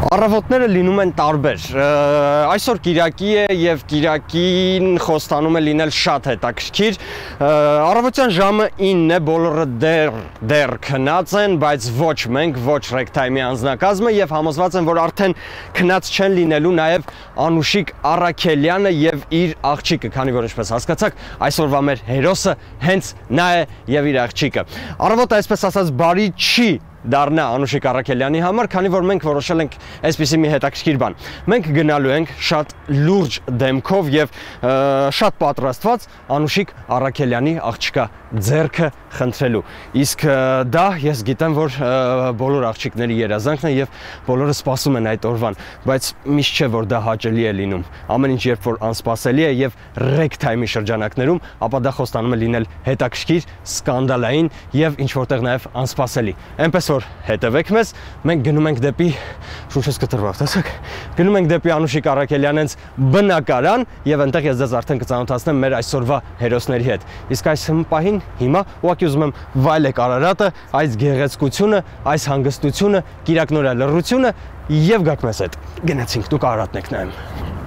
Առավոտները լինում են տարբեր, այսօր կիրակի է և կիրակին խոստանում է լինել շատ հետաքրքիր, առավոտյան ժամը 9 է, բոլորը դեռ քնած են, բայց ոչ մենք, ոչ ռեգթայմի անձնակազմը և համոզված են, որ արդեն քնած չեն լինելու նաև Անուշիկ Առաքելյանը և իր աղջիկը, քանի որ ինչպես հասկացաք, այսօրվա մեր հերոսը հենց նա է և իր աղջիկը։ Առավոտը այսպես ասած բարի չի դառնա Անուշիկ Առաքելյանի համար, քանի որ մենք որոշել ենք այսպիսի մի հետաքրքիր բան։ Մենք գնալու ենք շատ լուրջ դեմքով և շատ պատրաստված Անուշիկ Առաքելյանի աղջկա ձեռքը խնդրելու։ Իսկ դա ես գիտեմ, որ բոլոր աղջիկների երազանքն է և բոլորը սպասում են այդ օրվան, բայց միշտ չէ, որ դա հաճելի է լինում։ Ամեն ինչ երբ որ անսպասելի է և ռեգթայմի շրջանակներում, ապա դա խոստանում է լինել հետաքրքիր, սկանդալային և ինչ որտեղ նաև անսպասելի։ Այնպես որ հետևեք մեզ, մենք գնում ենք դեպի շունչս կտրվավ, տեսեք, գնում ենք դեպի Անուշիկ Առաքելյանենց բնակարան և այնտեղ ես ձեզ արդեն կծանոթացնեմ մեր այսօրվա հերոսների հետ։ Իսկ այս պահին հիմա ուղղակի ուզում եմ վայելեք Արարատը, այս գեղեցկությունը, այս հանգստությունը, կիրակնորյա լռությունը և գաք մեզ հետ։ Գնացինք, դուք Արարատն եք նայում։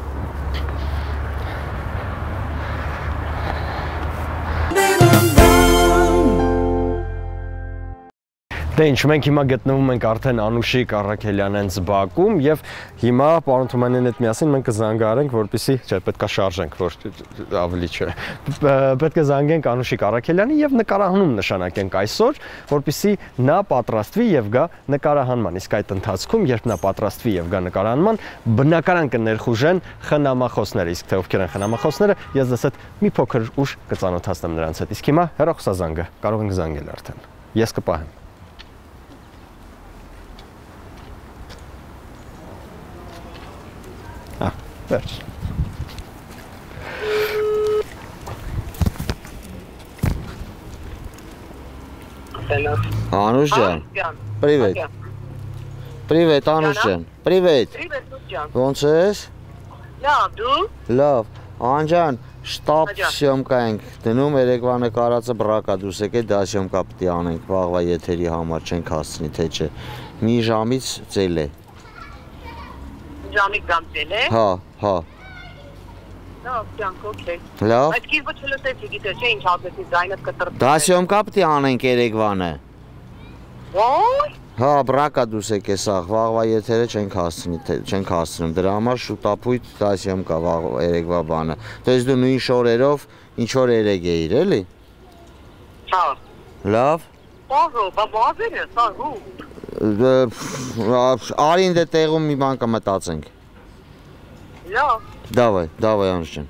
Դե ինչ, մենք հիմա գտնվում ենք արդեն Անուշիկ Առաքելյանենց բակում և հիմա պարոն Թումանյանն հետ միասին մենք կզանգահարենք, որպեսզի, չէ, պետք է շարժենք, որ ավելի չէ։ Պետք է զանգենք Անուշիկ Առաքելյանին և նկարահանում նշանակենք այսօր, որպեսզի նա պատրաստվի և գա նկարահանման։ Իսկ այդ ընթացքում, երբ նա պատրաստվի և գա նկարահանման, բնականon կներխուժեն խնամախոսները։ Իսկ թե ովքեր են խնամախոսները, ես ձեզ հետ մի փոքր ուշ կծանոթացնեմ նրանց հետ։ Իսկ հիմա հեռախոսազանգը կարող ենք զանգել արդեն։ Ես կպահեմ։ Վերջ։ Անուշ ջան, պրիվետ։ Պրիվետ, Անուշ ջան, պրիվետ։ Ոնց ես։ Լավ, դու։ Լավ, Անջան, շտապ սյոմկա ենք դնում, երեկվա նկարածը բռակա դուրս եկե, դա սյոմկա պիտի անենք, վաղվա եթերի համար չենք հասցնի, թե չէ։ Մի ժամից ծել է։ Ժամից ծել է։ Հա։ Լավ, ջանք, օքեյ։ Լավ։ Այդ քիզ ոչ լսեցի, գիտես, չէ, ինչ ասեցի, ձայնդ կտրտի։ Դա սյոմկա պիտի անենք երեկվանը։ Ոյ։ Հա, բռակա դուրս եկե սաղ, վաղվա եթերը չենք հասցնում, դրա համար շուտապույտ դա սյոմկա երեկվա բանը։ Դες դու նույն շորերով ինչ որ երեկ էիր, էլի։ Հա։ Լավ։ Պարո, բաբազեր է, սա հու։ Արին դե տեղում մի բան կմտածենք։ Լավ։ Դավայ, Անուշ ջան։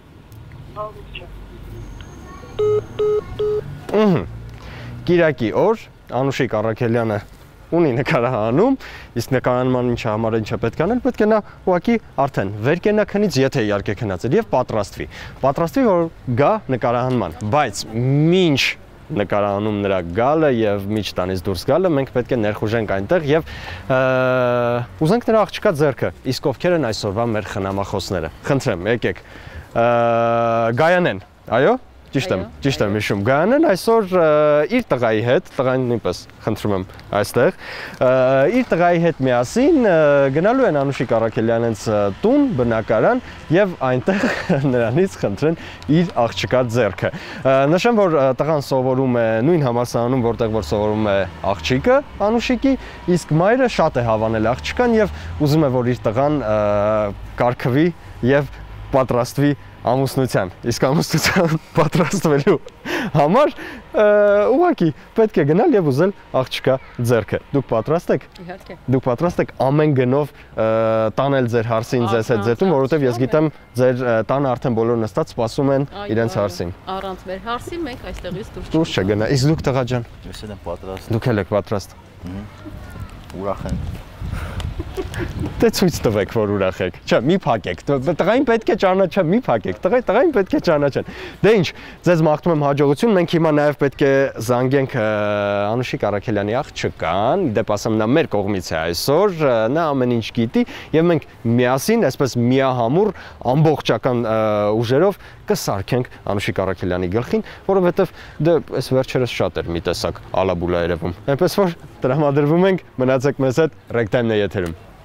Կիրակի օր Անուշիկ Առաքելյանը ունի նկարահանում, իսկ նկարահանման ինչ համար ինչ է պետք անել, պետք է նա ուղղակի արդեն վեր կենա քնից, եթե իհարկե քնած էր, և պատրաստվի, որ գա նկարահանման, բայց մինչ նկարահանում նրա գալը և միջ տանից դուրս գալը, մենք պետք է ներխուժենք այնտեղ և ուզենք նրա աղջկա ձեռքը, իսկ ովքեր են այսօրվա մեր խնամախոսները։ Խնդրեմ, եկեք, Գայանեն, այո, ճիշտ եմ հիշում, Գայանեն այսօր իր տղայի հետ, տղային նույնպես խնդրում եմ այստեղ, իր տղայի հետ միասին գնալու են Անուշիկ Առաքելյանենց տուն, բնակարան և այնտեղ նրանից խնդրեն իր աղջկա ձեռքը։ Նշեմ, որ տղան սովորում է նույն համալսարանում, որտեղ որ սովորում է աղջիկը Անուշիկի, իսկ մայրը շատ է հավանել աղջկան և ուզում է, որ իր տղան կարգվի և պատրաստվի ամուսնության, իսկ ամուսնության պատրաստվելու համար ուղղակի պետք է գնալ և ուզել աղջկա ձեռքը։ Դուք պատրաստ եք։ Իհարկե։ Դուք պատրաստ եք ամեն գնով տանել ձեր հարսին ձեզ հետ ձեթում, որովհետև ես գիտեմ ձեր տանը արդեն բոլոր նստած սպասում են իրենց հարսին։ Առանց մեր հարսի մենք այստեղից դուրս չգնա։ Իսկ դուք տղա ջան։ Ես եմ պատրաստ։ Դուք էլ եք պատրաստ։ Ուրախ եմ։ Դե ցույց տվեք, որ ուրախ եք։ Չէ, մի փակեք։ Տղային պետք է ճանաչեն, մի փակեք։ Տղային պետք է ճանաչեն։ Դե ինչ, ձեզ մաղթում եմ հաջողություն։ Մենք հիմա նաև պետք է զանգենք Անուշիկ Առաքելյանի աղջկան, դեպ ասեմ նա մեր կողմից է այսօր, նա ամեն ինչ գիտի եւ մենք միասին, այսպես միահամուռ ամբողջական ուժերով կսարքենք Անուշիկ Առաքելյանի գլխին, որովհետեւ դե այս վերջերս շատ էր մի տեսակ ալաբուլա երևում։ Այնպես որ տրամադրվում ենք, մնացեք մեզ հետ, Ragtime-ն է եթերում։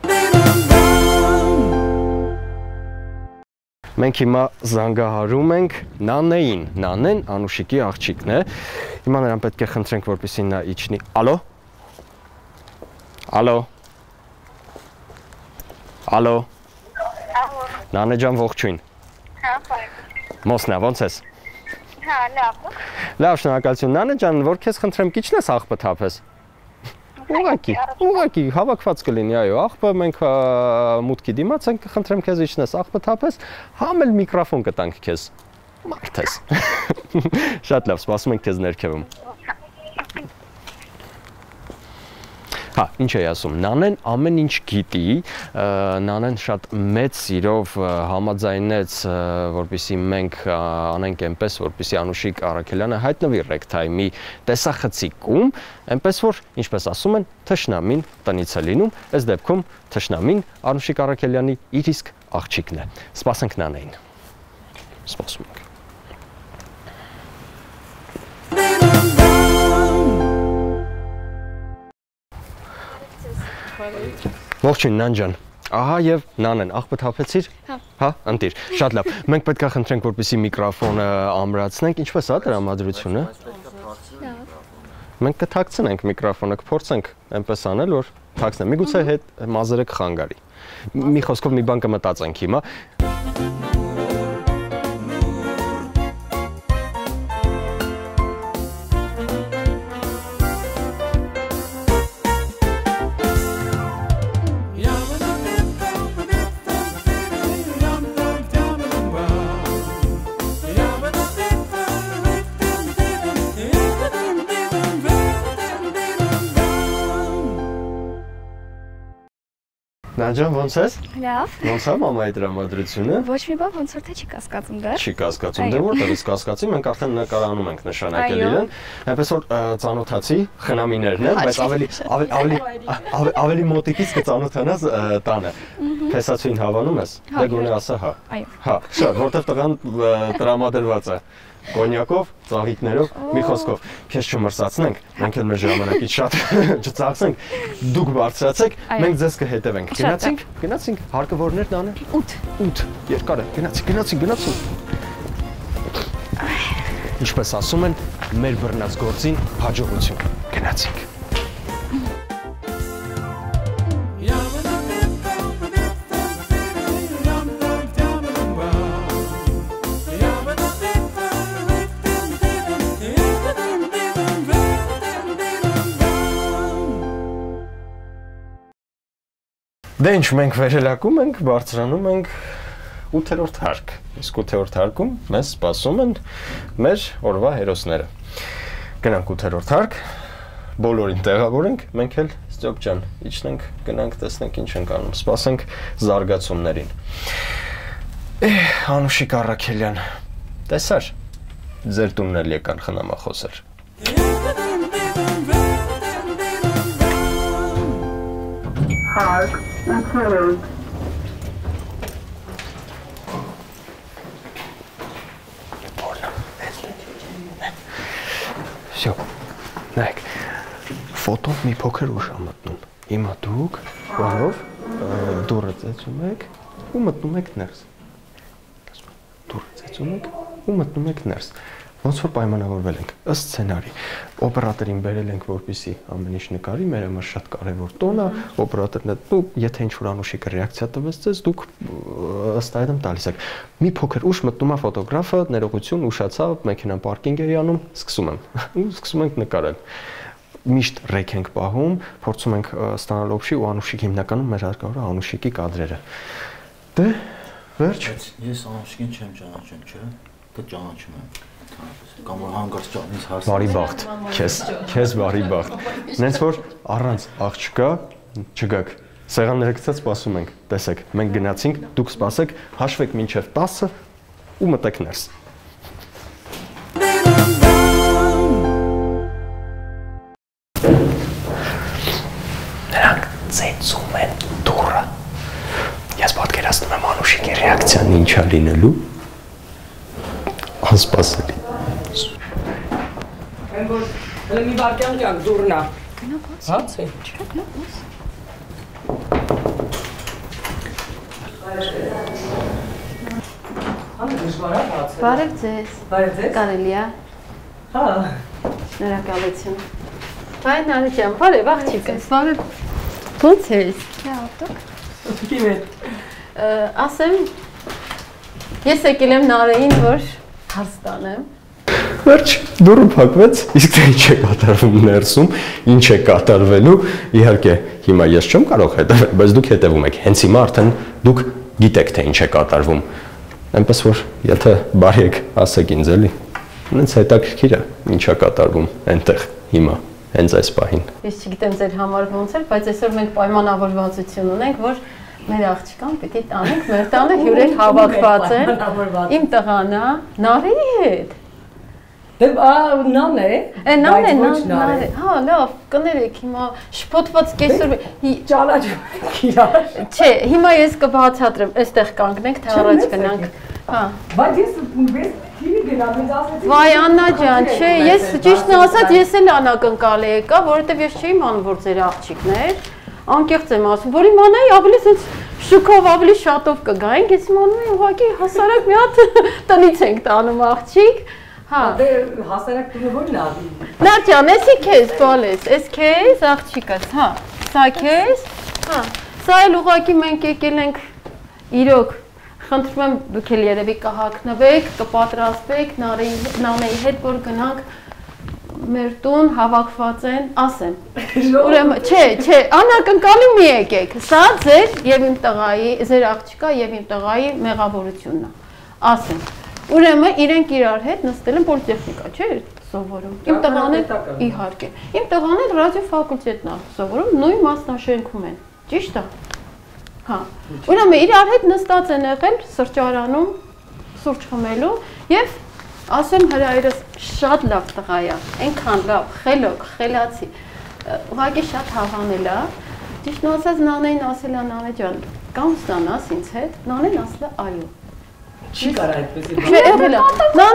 Մենք հիմա զանգահարում ենք Նանեին, Նանեն Անուշիկի աղջիկն է, հիմա նրան պետք է խնդրենք, որպեսզի նա իջնի, ալո, ալո, ալո, Նանե ջան ողջույն, Մոսնա, ոնց ես, լավ շնորհակալություն, Նանե ջան, որ քեզ խնդրեմ կիջնես աղբը թափես, Ուղղակի հավաքված կլինի, այո, աղբը մենք մուտքի դիմաց ենք, խնդրեմ քեզ իջնես, աղբը թափես, համ էլ միկրոֆոն կտանք քեզ, մարդ ես, շատ լավ, սպասում ենք քեզ ներքևում, հա, ինչ էի ասում, Նանեն ամեն ինչ գիտի, Նանեն շատ մեծ սիրով համաձայնեց, որպեսզի մենք անենք այնպես, որպեսզի Անուշիկ Առաքելյանը հայտնվի ռեգթայմի տեսախցիկում, այնպես որ, ինչպես ասում են, թշնամին տնից է լինում, այս դեպքում թշնամին Անուշիկ Առաքելյանի իր իսկ աղջիկն է։ Սպասենք Նանեին։ Սպասում ենք։ Ողջույն Նան ջան, ահա եւ Նանեն, աղբը թափեցիր։ Հա, ընտիր, շատ լավ։ Մենք պետք է խնդրենք, որպեսզի միկրոֆոնը ամրացնենք, ինչպես է դրամատրությունը։ Մենք կթաքցնենք միկրոֆոնը, կփորձենք այնպես անել, որ թաքցնենք։ Միգուցե հետ մազերը կխանգարի։ Մի խոսքով մի բան կմտածենք հիմա։ Նաջան, ոնց ես։ Լավ։ Ոնց է մամայի դրամատրությունը։ Ոչ մի բան, ոնց որ թե չի կասկածում դեռ։ Չի կասկածում դեռ, որտեղ ես կասկածի, մենք արդեն նկարանում ենք նշանակել իրեն։ Այնպես որ ծանոթացի խնամիներն են, բայց ավելի մոտիկից կծանոթանաս տանը։ Փեսացուին հավանում ես։ Դե գոնե ասա հա։ Հա, շատ, որտեղ տղան տրամադրված է։ Կոնյակով, ծաղիկներով, մի խոսքով, քեզ չմրսացնենք, մենք էլ մեր ժամանակից շատ չծախսենք, դուք բարձրացեք, մենք ձեզ կհետևենք։ Գնացինք, հարկավորներն անեն։ 8 երկար է, գնացինք։ Ինչպես ասում են, մեր բռնած գործին հաջողություն։ Գնացինք։ Դե ինչ, մենք վերելակում ենք, բարձրանում ենք 8-րդ հարկ, իսկ 8-րդ հարկում մեզ սպասում են մեր օրվա հերոսները։ Գնանք 8-րդ հարկ, բոլորին տեղավորենք, մենք էլ Ստյոպ ջան, իջնենք, գնանք, տեսնենք ինչ ենք անում, սպասենք զարգացումներին։ Անուշիկ Առաքելյան, տեսար, ձեր տունն էլ եկան խնամախոսեր։ Հարկ, ընթերոք։ Всё, նայեք, ֆոտոն մի փոքր ուշ է մտնում, հիմա դուք բանով դուրը ծեցում եք ու մտնում եք ներս, դուրը ծեցում եք ու մտնում եք ներս, ոնց որ պայմանավորվել ենք, ըստ սցենարի, օպերատորին բերել ենք, որպեսզի ամեն ինչ նկարի, մեր համար շատ կարևոր տոն է, օպերատորն է, եթե ինչ-որ Անուշիկը ռեակցիա տվեց ձեզ, դուք ըստ այդմ տալիս եք։ Մի փոքր ուշ մտնում է ֆոտոգրաֆը, ներողություն, ուշացա, մեքենան պարկինգ էի անում, սկսում եմ, ու սկսում ենք նկարել։ Միշտ ռեկ ենք պահում, փորձում ենք ստանալ օբշի ու Անուշիկ հիմնականում մեր հարկավորը Անուշիկի կադրերը։ Դե, վերջ։ Ես Անուշիկին չեմ ճանաչում, չէ՞, դե ճանաչում եմ։ Կամ որ հանգած ճանից հարց։ Բարի բախտ, քեզ բարի բախտ։ Նենց որ առանց աղջկա չգաք։ Սեղանները գցած սպասում ենք։ Տեսեք, մենք գնացինք, դուք սպասեք, հաշվեք մինչև 10-ը ու մտեք ներս։ Նրանք ծեծում են դուռը։ Ես պատկերացնում եմ Անուշիկի ռեակցիան ինչ է լինելու։ Անսպասելի։ Հələ մի վարկյան կյանք դուրնա։ Գնա բաց։ Հա՞, ցե։ Չկա գնա բաց։ Բարև ձեզ։ Բարև ձեզ։ Կարելի է։ Հա։ Շնորհակալություն։ Այ Նարեկ ջան, բարև աղջիկս։ Բարև։ Ո՞նց ես։ Լավ, դուք։ Ո՞նց է։ Ասեմ, ես եկել եմ Նարեին, որ հարց տանեմ։ Վերջ դուրը փակվեց, իսկ թե ինչ է կատարվում ներսում, ինչ է կատարվելու, իհարկե հիմա ես չեմ կարող հետևել, բայց դուք հետևում եք, հենց հիմա արդեն դուք գիտեք թե ինչ է կատարվում։ Այնպես որ եթե բարի եք, ասեք ինձ էլի, հենց հետաքրքիր է ինչ է կատարվում այնտեղ հիմա, հենց այս պահին։ Ես չգիտեմ ձեր համար ոնց է, բայց այսօր մենք պայմանավորվածություն ունենք, որ մեր աղջկան պիտի տանենք, մեր տանը հյուրեր հավաքված են։ Իմ տղան է, Նարեի հետ։ Դե նան է։ Նան է։ Հա, լավ, կներեք հիմա շփոթված կեսօր ճանաչում իրար։ Չէ, հիմա ես կբացատրեմ, այստեղ կանգնենք, թե առաջ գնանք։ Հա։ Բայց ես թիմի գնամ, ինձ ասեցի։ Վայ Աննա ջան, չէ, ես ճիշտն ասած ես էլ անակնկալ եկա, որովհետև ես չէի իմանում, որ ձեր աղջիկն էր։ Անկեղծ եմ ասում, որ իմանայի ավելի sense շուկով ավելի շատով կգայինք, ես իմանում եմ ուղղակի հասարակ մի հատ տնից ենք տանում աղջիկ։ Հա։ Դե հասարակ տունը ո՞րն է։ Նարդյան, էսի քեզ տալես, էս քեզ աղջիկս, հա։ Սա քեզ, հա։ Սա էլ ուղղակի մենք եկել ենք իրոք, խնդրում եմ դուք էլ երևի կհագնվեք, կպատրաստվեք Նանեի հետ, որ գնանք մեր տուն հավաքված են, ասեմ։ Ուրեմն, չէ, անակնկալի մի եկեք։ Սա ձեր եւ իմ տղայի, ձեր աղջիկա եւ իմ տղայի մեղավորությունն է։ Ասեմ։ Ուրեմն իրենք իրար հետ նստել են պոլիտեխնիկա, չէ՞, սովորում։ Իմ տղան էլ իհարկե։ Իմ տղան էլ ռադիո ֆակուլտետն է սովորում, նույն մասնաշենքում են։ Ճիշտ է։ Հա։ Ուրեմն իրար հետ նստած են եղել սրճարանում սուրճ խմելու եւ ասեմ հրայրս շատ լավ տղա է, այնքան լավ, խելոք, խելացի, ուղղակի շատ հավանել է։ Ճիշտն ասած Նանեին ասել է Նանե ջան, կամ ստանաս ինձ հետ, Նանեն ասել է այո։ Չի կարա այդպեսի։ Չէ, եղել է։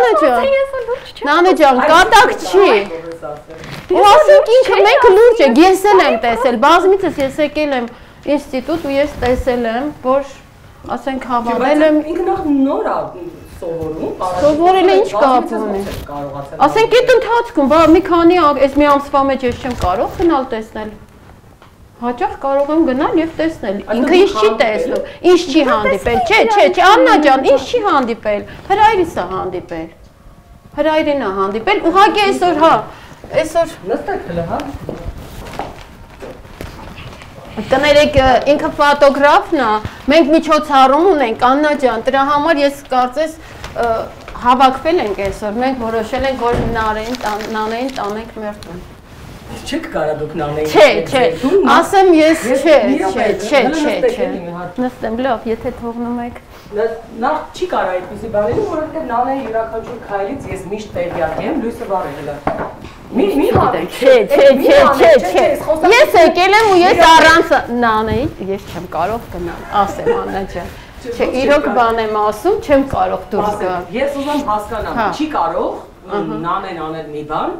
Նանե ջան, կատակ չի։ Ու ասենք ինքը մենք լուրջ ենք, ես էլ եմ տեսել, բազմիցս ես եկել եմ ինստիտուտ ու ես տեսել եմ, որ ասենք հավանել եմ։ Ինքը նախ նոր է սովորում, Սովորել է ինչ կապ ունի։ Ասենք այդ ընթացքում, բա մի քանի այս մի ամսվա մեջ ես չեմ կարող գնալ տեսնել։ Հաճախ կարող եմ գնալ եւ տեսնել։ Ինքը ինչ չի տեսնում, ինչ չի հանդիպել։ Չէ, Աննա ջան, ինչ չի հանդիպել։ Հրայրից է հանդիպել։ Հրայրին է հանդիպել։ Ուղղակի այսօր, հա, այսօր նստեք հələ, հա։ Կներեք, ինքը ֆոտոգրաֆն է, մենք միջոցառում ունենք, Աննա ջան, դրա համար ես կարծես հավաքվել ենք այսօր, մենք որոշել ենք, որ Նանեին տանենք մեր տուն։ Չեք կարա դուք Նանեին։ Չէ, ասեմ ես չէ։ Նստեմ, լավ, եթե թողնում եք։ Նախ չի կարա այդպեսի բաների, որովհետև Նանեի յուրաքանչյուր քայլից ես միշտ տեղյակ եմ, լույսը վառել է։ Մի հատիկ։ Չէ։ Ես եկել եմ ու ես առանց Նանեի ես չեմ կարող գնալ, ասեմ Աննա ջան։ Չէ, իրոք բան եմ ասում, չեմ կարող դուրս գալ։ Ես ուզում հասկանամ, չի կարող Նանեն անել մի բան,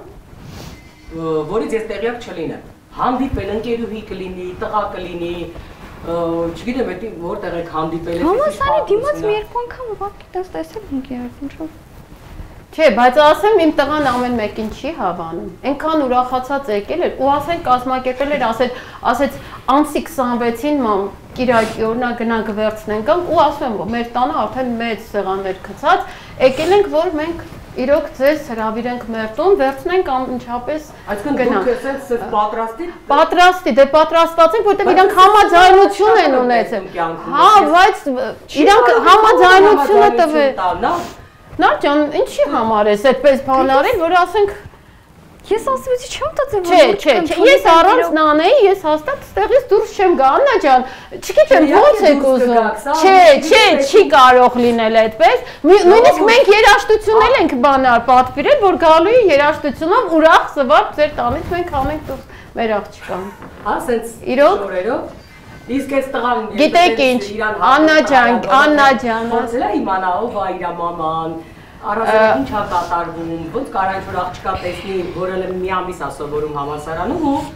որից ես տեղյակ չլինեմ։ Հանդիպել ընկերուհի կլինի, տղա կլինի, չգիտեմ էդի որտեղ եք հանդիպել եք։ Համասարի դիմաց մի երկու անգամ ուղղակի տեսել ենք երբ Չէ, բայց ասեմ իմ տղան ամեն մեկին չի հավանում։ Այնքան ուրախացած եկել էր ու ասեն կազմակերպել էր, ասեց անցի 26-ին մամ Կիրակի օրնա գնանք վերցնենք ու ասում եմ որ մեր տանը արդեն մեծ սեղաններ գցած, եկել ենք որ մենք իրոք ձեզ հրավիրենք մեր տուն, վերցնենք անմիջապես գնանք։ Այսինքն դուք էսենց պատրաստի։ Պատրաստի, դե պատրաստված ենք, որտեղ իրանք համաձայնություն են ունեցել։ Հա, բայց իրանք համաձայնությունը տվել։ Նար ջան, ինչի համար ես այդպես բան արել, որ ասենք Ես ասեցի չեմ տածել Չէ, ես առանց Նանեի ես հաստատ ստեղից դուրս չեմ գա, Աննա ջան, չգիտեմ ո՞նց եք ուզում։ Չէ, չի կարող լինել այդպես։ Նույնիսկ մենք երաժշտություն ենք բանար պատվիրել, որ գալու է երաժշտությունով ուրախ զվարթ ձեր տանից մենք անենք դուրս մեր աղջկան։ Հա, սենց իրոք շորերով։ Իսկ այս տղան գիտեք ինչ, Աննա ջան, ոնց է իմանա ով է իր մաման։ Առասարակ ինչ է կատարվում, ոնց կարա ինչ-որ աղջկա տեսնի, որ էլ մի ամիս է սովորում համալսարանում ու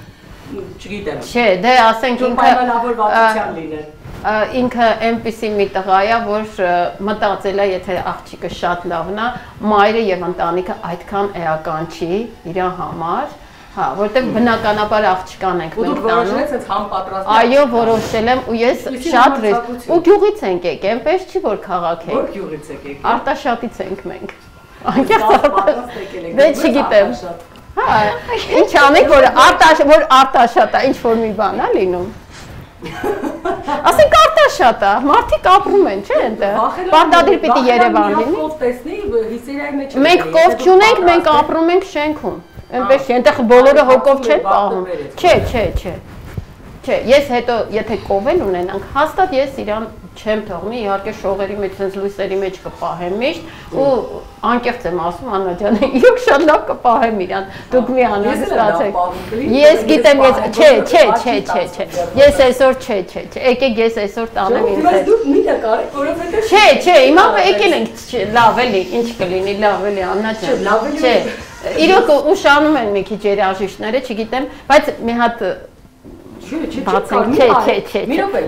չգիտեմ։ Չէ, դե ասենք Պայմանավորվածության լինեն։ ինքը այնպիսի մի տղա է, որ մտածել է, եթե աղջիկը շատ լավն է, մայրը եւ ընտանիքը այդքան էական չի իր համար, հա, որտեղ բնականաբար աղջկան ենք մենք տանում։ Որոշել եք համապատրաստ։ Այո, որոշել եմ ու ես շատ ու գյուղից ենք եկել, այնպես չի որ քաղաք է։ Որ գյուղից եք եկել։ Արտաշատից ենք մենք։ Անկեղծ դե չգիտեմ։ Հա, ինչ անենք որ արտաշատ է, ինչ որ մի բան է լինում։ Ասենք արտաշատ է, մարդիկ ապրում են, չէ՞ այնտեղ։ Պարտադիր պիտի Երևան լինի։ Կով տեսնի, հիսերայի մեջ։ Մենք կով չունենք, մենք ապրում ենք շենքում։ Այնպես այնտեղ բոլորը հոգով չեն պահում։ Չէ։ Չէ, ես հետո եթե կովել ունենանք, հաստատ ես իրան չեմ թողնի, իհարկե շողերի մեջ, sense լույսերի մեջ կպահեմ միշտ ու անկեղծ եմ ասում Աննա ջան, իրոք շատ լավ կպահեմ իրան։ Դուք մի անհանգստացեք։ Ես գիտեմ, չէ։ Ես այսօր չէ։ Եկեք ես այսօր տանեմ ինձ հետ։ Դուք մի նկարեք, որովհետեւ Չէ, հիմա եկել ենք, լավ էլի, ինչ կլինի, լավ էլի Աննա ջան։ Չէ, իրոք ուշանում են մի քիչ երաժիշտները, չգիտեմ, բայց մի հատ Չէ,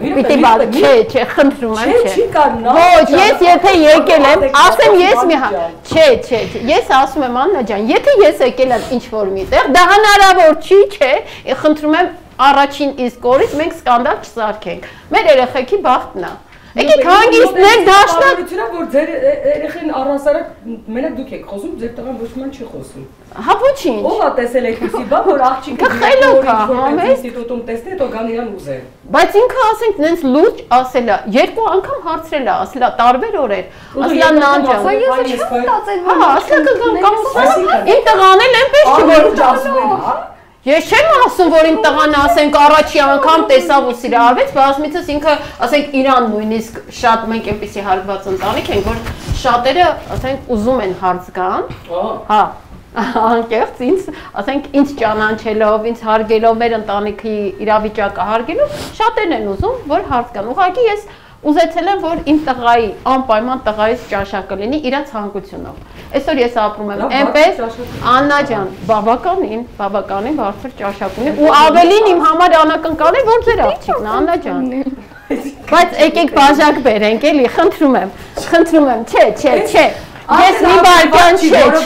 խնդրում եմ, Ոչ, ես եթե եկել եմ, ասեմ ես մի հատ, չէ, ես ասում եմ Աննա ջան, եթե ես եկել եմ ինչ-որ միտեղ, դա հնարավոր չի, խնդրում եմ առաջին իսկ օրից մենք սկանդալ չսարքենք, մեր երեխեքի բախտն է, եկեք հանգիստներ դաշնակ, որ ձեր երեխեն առհասարակ մենակ դուք եք խոսում, ձեր տղան ոչ ման չի խոսում։ Հա ոչինչ։ Ո՞վ է տեսել այդպեսի բան, որ աղջիկը ինստիտուտում տեսնի, հետո գան իրան ուզեն։ Բայց ինքը ասենք նենց լուրջ ասել է, երկու անգամ հարցրել է, ասել է տարբեր օրեր։ Ասել է նանջան։ Ես չեմ մտածել, որ ասել կգան կամ իմ տղան էլ այնպես չի որ ասում են, հա։ Ես չեմ ասում, որ իմ տղան ասենք առաջի անգամ տեսավ ու սիրահարվեց, բազմիցս ինքը ասենք իրան նույնիսկ շատ մենք այնպեսի հարգված ընտանիք ենք, որ շատերը ասենք ուզում են հարց գան։ Հա, անկեղծ ինձ, ասենք ինձ ճանաչելով, ինձ հարգելով, մեր ընտանիքի իրավիճակը հարգելով, շատերն են ուզում, որ հարց գան։ Ուղղակի ես ուզեցել եմ, որ իմ տղայի անպայման տղայից ճաշակը լինի իր ցանկությունով։ Այսօր ես ապրում եմ այնպես, Աննա ջան, բավականին բարձր ճաշակ ունի ու ավելին իմ համար անակնկալ է, որ ձեր աղջիկն է, Աննա ջան։ Բայց եկեք բաժակ բերենք, էլի, խնդրում եմ, չէ։ Ես մի բարգան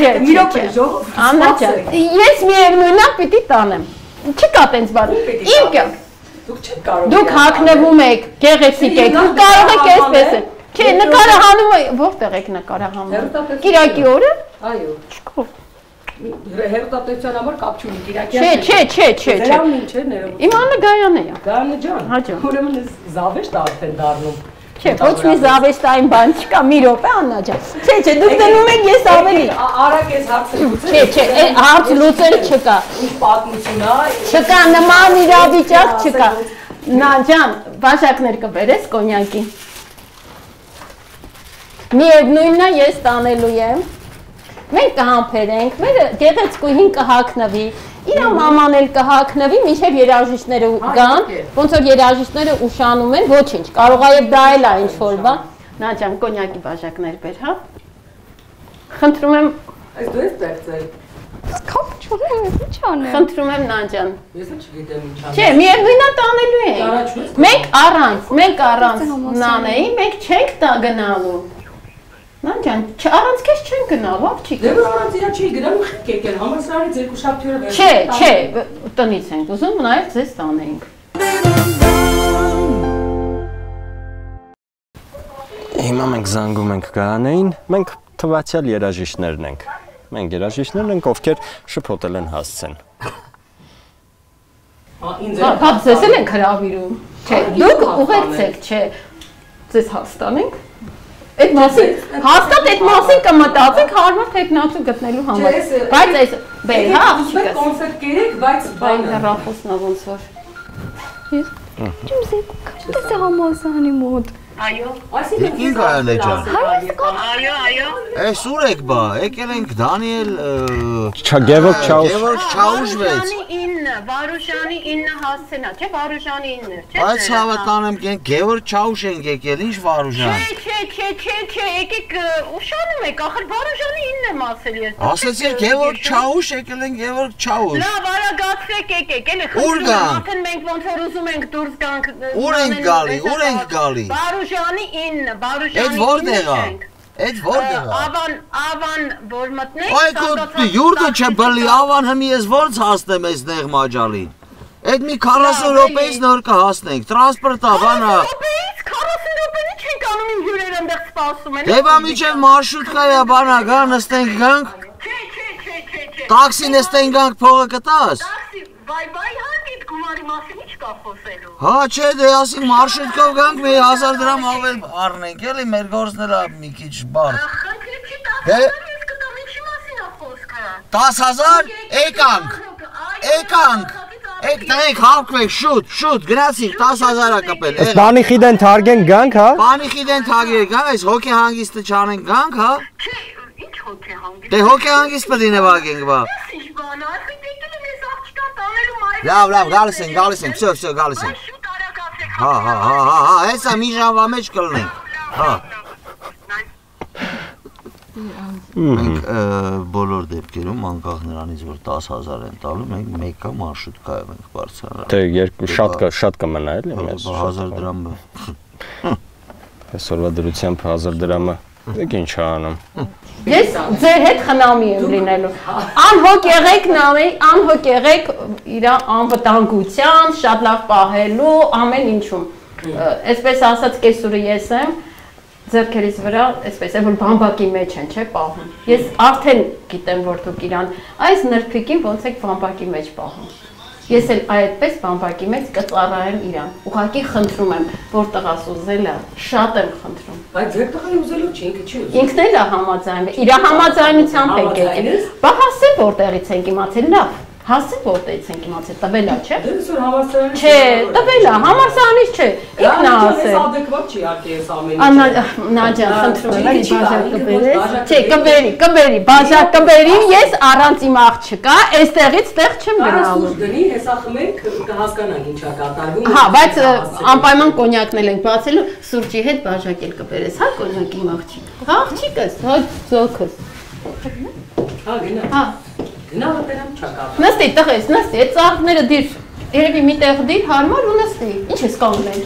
չէ։ Աննա ջան, ես միևնույնն պիտի տանեմ։ Չկա տենց բան։ Իմ կյանք Դուք հագնվում եք, գեղեցիկ եք, դուք կարող եք այսպես։ Չէ, նկարը հանում է, որտեղ եք նկարը հանում։ Կիրակի օրը։ Այո։ Չկա։ Հերթատեսության համար կապ չունի, Կիրակի։ Չէ։ Դրանն ինչ է ներում։ Իմ անունը Գայանե է։ Գայանե ջան։ Հա ջան։ Ուրեմն զավեշտ արդեն դառնում։ Չէ, ոչ մի զավեշտային բան չկա, մի րոպե Աննա ջան։ Չէ, դուք դնում եք ես ավելի։ Արագ ես հարցը լուծել։ Չէ, հարց լուծել չկա։ Ինչ պատմություն է։ Չկա նման իրավիճակ չկա։ Նա ջան, բաժակներ կբերես կոնյակի։ Միևնույնն է ես տանելու եմ։ Մենք կհամբերենք, մեր գեղեցկուհին կհագնվի, իր մաման էլ կհագնվի, մինչև երաժիշտները գան, ոնց որ երաժիշտները ուշանում են, ոչինչ, կարող է եւ դա էլ է ինչ-որ բան։ Նա ջան, կոնյակի բաժակներ բեր, հա։ Խնդրում եմ, Այս դու ես ստեղծել։ Կապ չունեմ, ինչ անեմ։ խնդրում եմ նա ջան։ Ես էլ չգիտեմ ինչ անեմ։ Չէ, միևնույնն է տանելու ենք։ Մենք առանց նանեի, մենք չենք տա գնալու։ Նան ջան, առանց քեզ չեն գնալու, աղջիկ։ Դե առանց իրա չի գնալու խիկ եկել, համալսարանից երկու շաբթի օրը վերջ։ Չէ, տնից ենք ուզում, նաև ձեզ տանենք։ Հիմա մենք զանգում ենք Գայանեին, մենք թվացյալ երաժիշտներն ենք։ Մենք երաժիշտներն ենք, ովքեր շփոթել են հասցեն։ Հա, ձեզ էլ ենք հրավիրում։ Չէ, դուք ուղեկցեք, չէ։ Ձեզ հաստանենք։ Այդ մասին, հաստատ այդ մասին կմտածենք հարմար տեխնացու գտնելու համար։ Բայց այս բեր, հա, աղջիկս։ Կոնցերտ կերեք, բայց Բայց ռախոսն է ոնց որ։ Չեմ զեկում, դե համազանի մոտ։ Այո, Եկին Գայանե ջան։ Այո։ Էս ուր եք բա, եկել ենք Դանիել Գևորգ Չաուշվեց։ Վարուժանի 9 հասցենա, չէ, Վարուժանի 9-ը, չէ։ Բայց հավատանեմ կենք Գևորգ Չաուշ ենք եկել, ինչ Վարուժան։ Չէ, Չէ, եկեք ուշանում եք, ախր Վարուժանի 9-ն եմ ասել ես։ Ասեցիք Գևորգ Չաուշ, եկել են Գևորգ Չաուշ։ Լավ, արագացրեք եկեք, էլի խնդրում եմ, արդեն մենք ոնց որ ուզում ենք դուրս գանք։ Ուր ենք գալի։ Վարուժանի 9, Վարուժանի 9։ Այդ որտեղ է։ Այդ որտեղ է։ Ավան որ մտնեք, Այ քո յուրտը չբլի, ավան հմի ես ոնց հասնեմ այս նեղ մաջալին։ Այդ մի 40 րոպեից նոր կհասնենք, տրանսպորտա բանա։ 40 րոպեի չենք անում իմ հյուրերը այնտեղ սպասում են։ Դե բա միջև մարշրուտկա է բանա, գա նստենք գանք։ Չէ։ Տաքսի նստենք գանք փողը կտաս։ Տաքսի, բայ, հանդիտ գումարի մասին ի՞նչ կա խոսելու։ Հա չէ, դե ասենք մարշրուտկով գանք մի 1000 դրամ ավել առնենք, էլի մեր գործն էլ մի քիչ բարդ։ Խնդրի չի 10,000 ես կտամ, ինչի մասին է խոսքը։ 10,000 եկանք։ Եկ տենք հավքվեք շուտ գնացինք 10,000-ա կպել։ Այս բանի խիդեն թարգենք գանք, հա։ Բանի խիդեն թագեր գանք, այս հոգի հանգիստը չանենք գանք, հա։ Չէ, ինչ հոգի հանգիստ։ Դե հոգի հանգիստ պետք է նվագենք, բա։ Ինչ բան, արդեն եկել եմ ես աղջկան տանելու մայր։ Լավ, գալիս ենք, վсё, գալիս ենք։ Շուտ արագացեք։ Հա, հեսա մի ժամվա մեջ կլնենք։ Հա։ Մենք բոլոր դեպքերում անկախ նրանից որ 10,000 են տալու, մենք մեկը մարշրուտկայով ենք բարձրանում։ Դե շատ կմնա էլի մեզ։ 1000 դրամ։ Այսօրվա դրությամբ 1000 դրամը եք ինչ անում։ Ես ձեր հետ խնամի եմ լինելու։ Անհոգ եղեք նամի, անհոգ եղեք իր անվտանգության, շատ լավ պահելու, ամեն ինչում։ Այսպես ասած կեսուրը ես եմ, ձեռքերից վրա, այսպես է որ բամբակի մեջ են, չէ, պահում։ Ես արդեն գիտեմ որ դուք իրան այս նրբիկին ոնց եք բամբակի մեջ պահում։ Ես էլ այդպես բամբակի մեջ կծառայեմ իրան։ Ուղղակի խնդրում եմ, որ տղաս ուզել է, շատ եմ խնդրում։ Բայց ձեր տղայի ուզելով չի, ինքը չի ուզում։ Ինքն էլ է համաձայնվել, իր համաձայնությամբ եք եկել։ Բա հասե որտեղից ենք իմացել, լավ։ Հասե որտեղից ենք իմացել, տվել է, չէ։ Դες որ համալսարանի։ Չէ, տվել է, համալսարանից չէ։ Ինքն է ասել։ Ադեկվատ չի արկի ես ամեն ինչ։ Նաջան, խնդրում եմ, բաժակ կբերես։ Չէ, կբերի, բաժակ կբերի, ես առանց իմ աղջկա, այստեղից տեղ չեմ գնալու։ Սուրճ դնի, հեսա խմենք, կհասկանանք ինչա կատարվում։ Հա, բայց անպայման կոնյակն էլ ենք բացելու, սուրճի հետ բաժակ էլ կբերես, հա, կոնյակի աղջիկ։ Հա, աղջիկս, հա, ձոքս։ Հա, գնա։ Հա։ Գնա դերամ չակա։ Նստի, տղես, նստի, այդ ծաղիկները դիր, երևի մի տեղ դիր, հարմար ու նստի, ինչ ես կանգնել։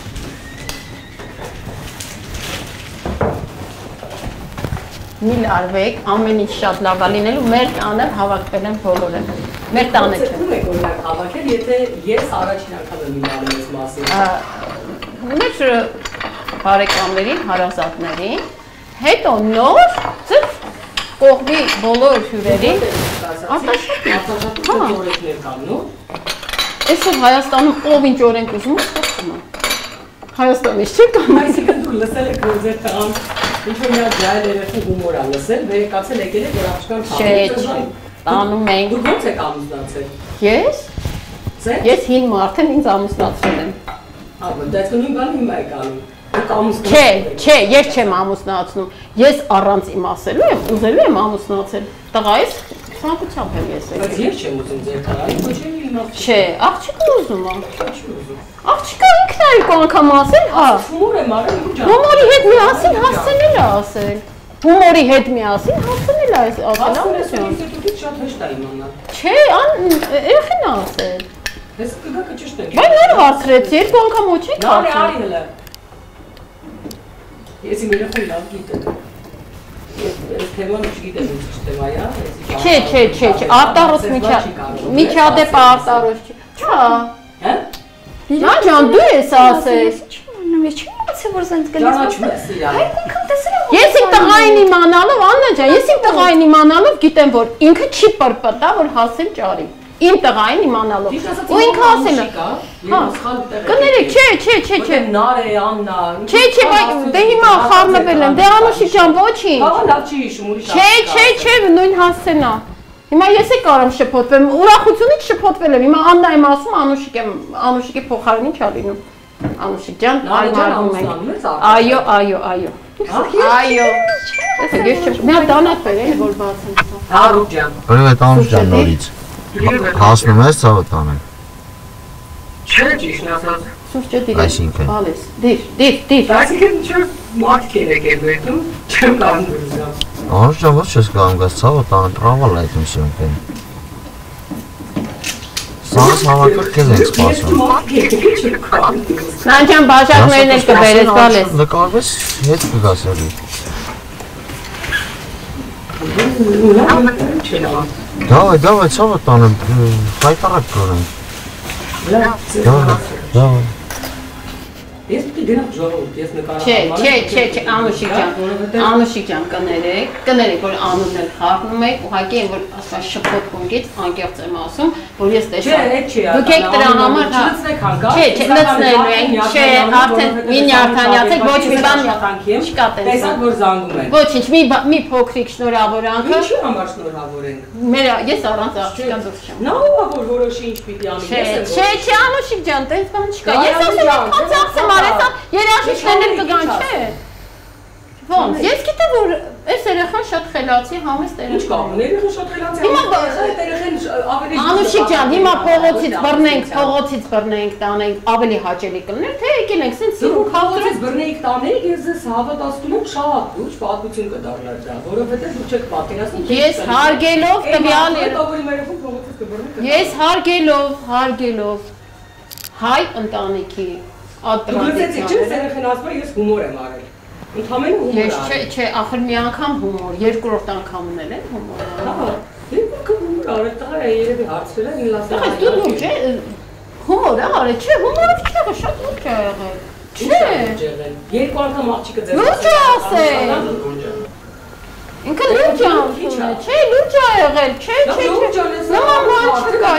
Մի լարվեք, ամեն ինչ շատ լավ է լինելու, մեր տանը հավաքվել են բոլորը, մեր տանը չէ։ Ո՞ւմ եք օրինակ հավաքել, եթե ես առաջին անգամ եմ իմանում այս մասին։ Մեր բարեկամներին, հարազատներին, հետո նոր ձեր կողմի բոլոր հյուրերին արտաշատներ կան, նո։ Այսօր Հայաստանում ով ինչ օրենք ուզում է, ստեղծում է։ Հայաստանից չի կան։ Այսինքն դու լսել եք որ ձեր տղան ինչ-որ մի ջայլ երեխի հումոր ա լսել, վերեկացել եկել եք որ աղջկան Չէ, տանում ենք։ Դու ո՞նց եք ամուսնացել։ Ես։ Ձեր։ Ես հին մարդ եմ, ինձ ամուսնացրել են։ Հա, բայց նույն բանը հիմա եք անում։ Դուք ամուսնացել եք։ Չէ, ես չեմ ամուսնացնում։ Ես առանց իմ ասելու եմ, ուզելու եմ ամուսնացել։ Տղայիս ցանկությամբ եմ ես եկել։ Բայց ես չեմ ուզում ձեր տղային, ոչ էլ իմացել։ Չէ, աղջիկը ուզում է։ Չի ուզում։ Աղջիկը ինքն է երկու անգամ ասել, հա։ Հումոր եմ արել, ինչ ա։ Հումորի հետ միասին հասցնել է ասել։ Հումորի հետ միասին հասցնել է ասել, ամուսնություն։ Ինստիտուտից շատ հեշտ է իմանալ։ Չէ, երեխին է ասել։ Ես կգա կճշտեմ։ Բայց նոր հարցրեց, երկու անգամ ոչ եք Արի հարցրել։ հələ։ Ես իմ երեխան լավ գիտեմ։ Ես թեման չգիտեմ ինչ թեմա է, Չէ, արտարոց միջադեպ արտարոց չի։ Չա։ Հա։ Նա ջան, դու ես ասել։ Ես չեմ իմացել որ զենց Ճանաչում ես իրան։ անգամ տեսել եմ։ Ես իմ տղային իմանալով, Աննա ջան, ես իմ տղային իմանալով գիտեմ, որ ինքը չի պրպտա, որ հասել ճարի։ Իմ տղային իմանալով։ Ու ինքը ասել է։ Հա։ Կներեք, չէ։ Նար է, Աննա։ Չէ, բայց դե հիմա խառնվել եմ։ Դե Անուշի ջան, ոչինչ։ Հա, լավ չի հիշում, ուրիշ։ Չէ, նույն հասցեն է։ Հիմա ես էլ կարամ շփոթվեմ, ուրախությունից շփոթվել եմ։ Հիմա Աննա եմ ասում, Անուշիկի փոխարեն ինչ ա լինում։ Անուշիկ ջան, արմարվում ենք։ Այո։ Այո։ Ես չեմ։ Մի հատ դանակ բեր, էլի որ բացեմ։ Հա, Ռուբ ջան։ Բրև տանուշ ջան նորից։ Հասնում ես ցավը տանեմ։ Չէ, ճիշտ ասած, Սուրճը դիրեք։ Այսինքն։ Բալես։ Դիր։ Այսինքն չեմ մարդ կերեք եմ վերդում, չեմ կանում դուրսամ։ Անուշ ջան, ոչ ես կարող գաս ցավը տան տրավալ այդ մսյոնքեն։ Սանս հավաքել կեզ ենք սպասում։ Մարդ կերեք չեմ կանում։ Նանջան բաժակներն էլ կբերես բալես։ Նկարվես հետ կգաս էլի։ Դավայ, ցավը տանեմ, հայտարակ կորենք։ Դավայ։ Ես պիտի գնամ ժողովուրդ, ես նկարահանեմ։ Չէ, Անուշիկ ջան, կներեք, որ անունն էլ խառնում եք, ուղղակի են որ ասա շփոթ կոնգից անկեղծ եմ ասում, որ ես տեսա։ Դուք եք դրա համար Չէ, լցնելու ենք, չէ, արդեն մի նյարդանյացեք, ոչ մի բան չկա տես։ Տեսակ որ զանգում են։ Ոչինչ, մի փոքրիկ շնորհավորանքը։ Ինչի համար շնորհավոր ենք։ Ես առանց աղջկան դուրս չեմ։ Նա ով որ որոշի ինչ պիտի անի։ Չէ, Անուշիկ ջան, տես բան չկա։ Ես ասում եմ, խոցացեմ արեցա, երաշխիքներն էլ կգան, չէ։ Ոնց, ես գիտեմ որ այս երեխան շատ խելացի, համեստ երեխա։ Ինչ կա, երեխան շատ խելացի։ Երեխան ավելի Անուշիկ ջան, հիմա փողոցից բռնենք, տանենք, ավելի հաճելի կլներ, թե եկել ենք սենց սիրուն փողոցից բռնեիք տանեիք, ես ձեզ հավատացնում եմ շատ լուրջ պատմություն կդառնար դա, որովհետև դուք չեք պատկերացնում։ Ես հարգելով տվյալ Ես հարգելով հայ ընտանիքի Դուք երեխան ասում ես հումոր եմ արել։ Ընդհանրապես հումոր արել։ Չէ, ախր մի անգամ հումոր, երկրորդ անգամն էլ է հումոր արել։ Դուք հումոր արել, տղա երևի հարցրել են լասա։ Դու լուրջ է, հումոր արել, չէ, հումորը չկա, շատ լուրջ է եղել։ Չէ։ Երկու անգամ աղջիկը ձեզ լուրջ է ասել։ Ինքը լուրջ է ասում, չէ, լուրջ է եղել, չէ։ Նման բան չկա,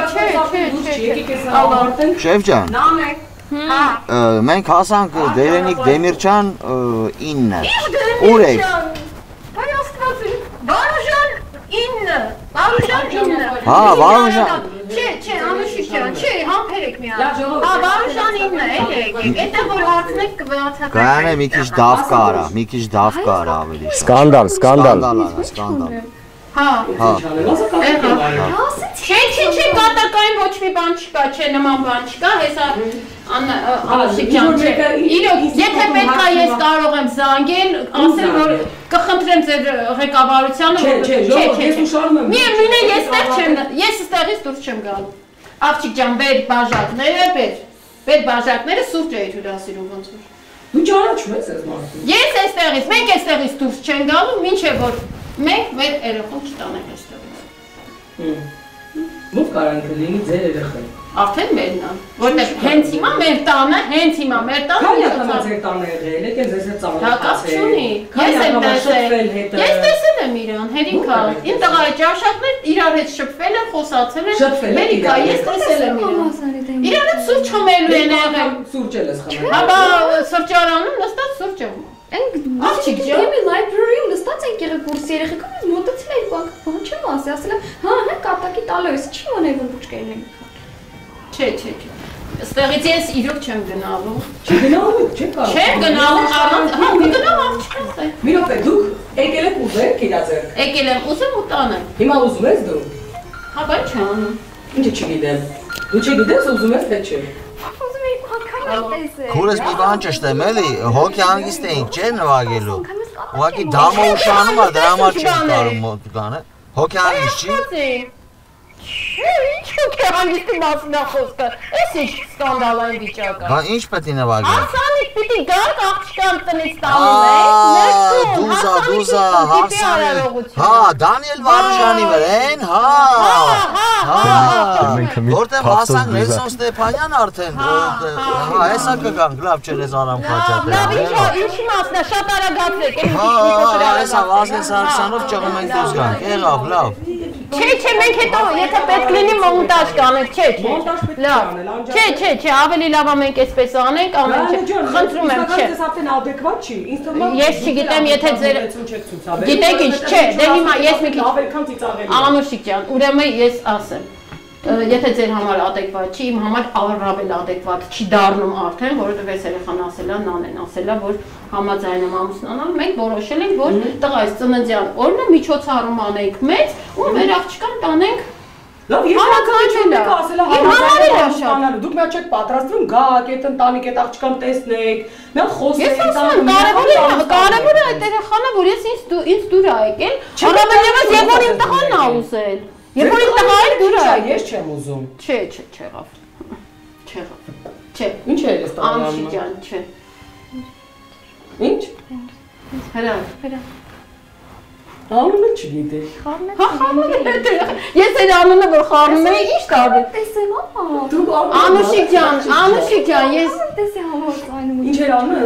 չէ։ Շեֆ ջան։ Մենք հասանք Դերենիկ Դեմիրճան 9։ Ուր եք։ Հայ աստվածի, Վարուժան 9։ Վարուժան 9։ Հա, Վարուժան։ Չէ, Անուշիկ ջան, չէ, համբերեք մի հատ։ Հա, Վարուժան 9 է, եկեք։ Էտա որ հարցնեք կվացատրեք։ Գայանե մի քիչ դավ կարա ավելի։ Սկանդալ։ Հա։ Չէ, կատակային ոչ մի բան չկա, չէ, նման բան չկա, հեսա Անուշիկ ջան, չէ։ Իրոք, եթե պետք է ես կարող եմ զանգել, ասել որ կխնդրեմ ձեր ղեկավարությանը, Չէ։ Միևնույն է, ես ստեղից դուրս չեմ գալու։ Աղջիկ ջան, բեր բաժակները սուրճ էի հյուրասիրում ոնց որ։ Դու ճանաչում ես այս մարդուն։ Ես այստեղից, մենք այստեղից դուրս չեն գալու, մինչև որ մենք մեր երեխան չտանենք այստեղ։ Ո՞վ կարանք լինի ձեր երեխան։ Արդեն մերն է, որտեղ հենց հիմա մեր տանը, Քանի անգամ ձեր տանը եղել եք, ես ձեզ ծանոթացել։ Ես տեսել եմ իրան, հերիքա, իմ տղայի ճաշակներ իրար հետ շփվել են, խոսացել են, մերիկա, ես տեսել եմ իրան։ Իրան հետ սուրճ խմելու են եղել։ Սուրճ էլ ես խմել։ Հա, սրճարանում նստած սուրճ եմ։ Աղջիկ ջան, մի լայբրարիում նստած ենք եղել կուրսի երեխեքով, ես մոտեցել էի բան չեմ ասել եմ, հա, կատակի տալու ես, չի ոնեի որ բուժկային ենք։ Չէ։ Ստեղից ես իրոք չեմ գնալու։ Չգնալու, չեք կարող։ Չեմ գնալու առանց, հա, մի գնամ աղջիկը։ Մի րոպե, դուք եկել եք ուզեք իրաձեր։ Եկել եմ ուզում ու տանը։ Հիմա ուզում ես դու։ Հա, բայց չանում։ Ինչը չգիտեմ։ Դու չգիտես ուզում ես թե չէ։ Ուզում էի անգամ տեսել։ Քուրս մի բան ճշտեմ էլի, հոգի հանգիստ էինք, չէ՞ նվագելու։ Ուղղակի դամը ուշանում է, դրա համար չենք կարող մոտ կանը։ Հոգի հանգիստ չի։ Ինչ հոգի հանգիստի մասին է խոսքը։ Էս ինչ սկանդալային վիճակ է։ Բա ինչ պետք է նվագենք։ Հարսանից պիտի գաք աղջկան տնից տանում եք։ Դուզա, Հարսանի։ Հա, Դանիել Վարուժանի վրեն, Որտեղ հասանք Նելսոն Ստեփանյան արդեն, հա, հեսա կգանք, լավ չէ ես Արամ Խաչատրյան։ Լավ, ինչի մասն է, շատ արագացրեք, հեսա Վազգեն Սարգսյանով ճղում ենք դուրս գանք, եղավ, լավ։ Չէ, մենք հետո եթե պետք լինի մոնտաժ կանենք, չէ։ Լավ։ Չէ, ավելի լավ է մենք այսպես անենք, ամեն ինչ։ Խնդրում եմ, չէ։ Ես արդեն ադեկվատ չի։ Ինձ թվում է Ես չգիտեմ, եթե ձեր Գիտեք ինչ, չէ, դե հիմա ես մի քիչ ավելքան ծիծաղելի։ Անուշիկ ջան, ուրեմն ես ասեմ Եթե ձեր համար ադեկվատ չի, իմ համար առավել ադեկվատ չի դառնում արդեն, որովհետև այս երեխան ասելա, նանեն ասելա, որ համաձայն եմ ամուսնանալ, մենք որոշել ենք, որ տղայիս ծննդյան օրն է միջոցառում անենք մեծ ու մեր աղջկան տանենք Լավ, ես Համաձայնվել եմ։ ասել եմ Համաձայնվել եմ շատ։ համաձայնվել։ Դուք մի հատ չեք պատրաստվում, գաք այդ ընտանիք այդ աղջկան տեսնեք, մի հատ խոսեք, Ես ասում եմ, կարևորը այդ երեխան է, որ ես ինձ դուր ա եկել, առավել ևս երբ որ իմ տղան ա ուզել։ Երբ որ իմ տղային դուր ա եկել։ Ես չեմ ուզում։ Չէ, չեղավ։ Չէ։ Ինչ է ես տղան անում։ Անուշիկ ջան, չէ։ Ինչ։ Հրա։ Անունը չգիտի։ Հա, խառնում է։ Ես այդ անունը որ խառնում էի, ի՞նչ տարբեր։ Տեսեմ, ահա։ Դուք Անուշիկ ջան, ես Տեսե համարձանում։ Ինչ էր անունը։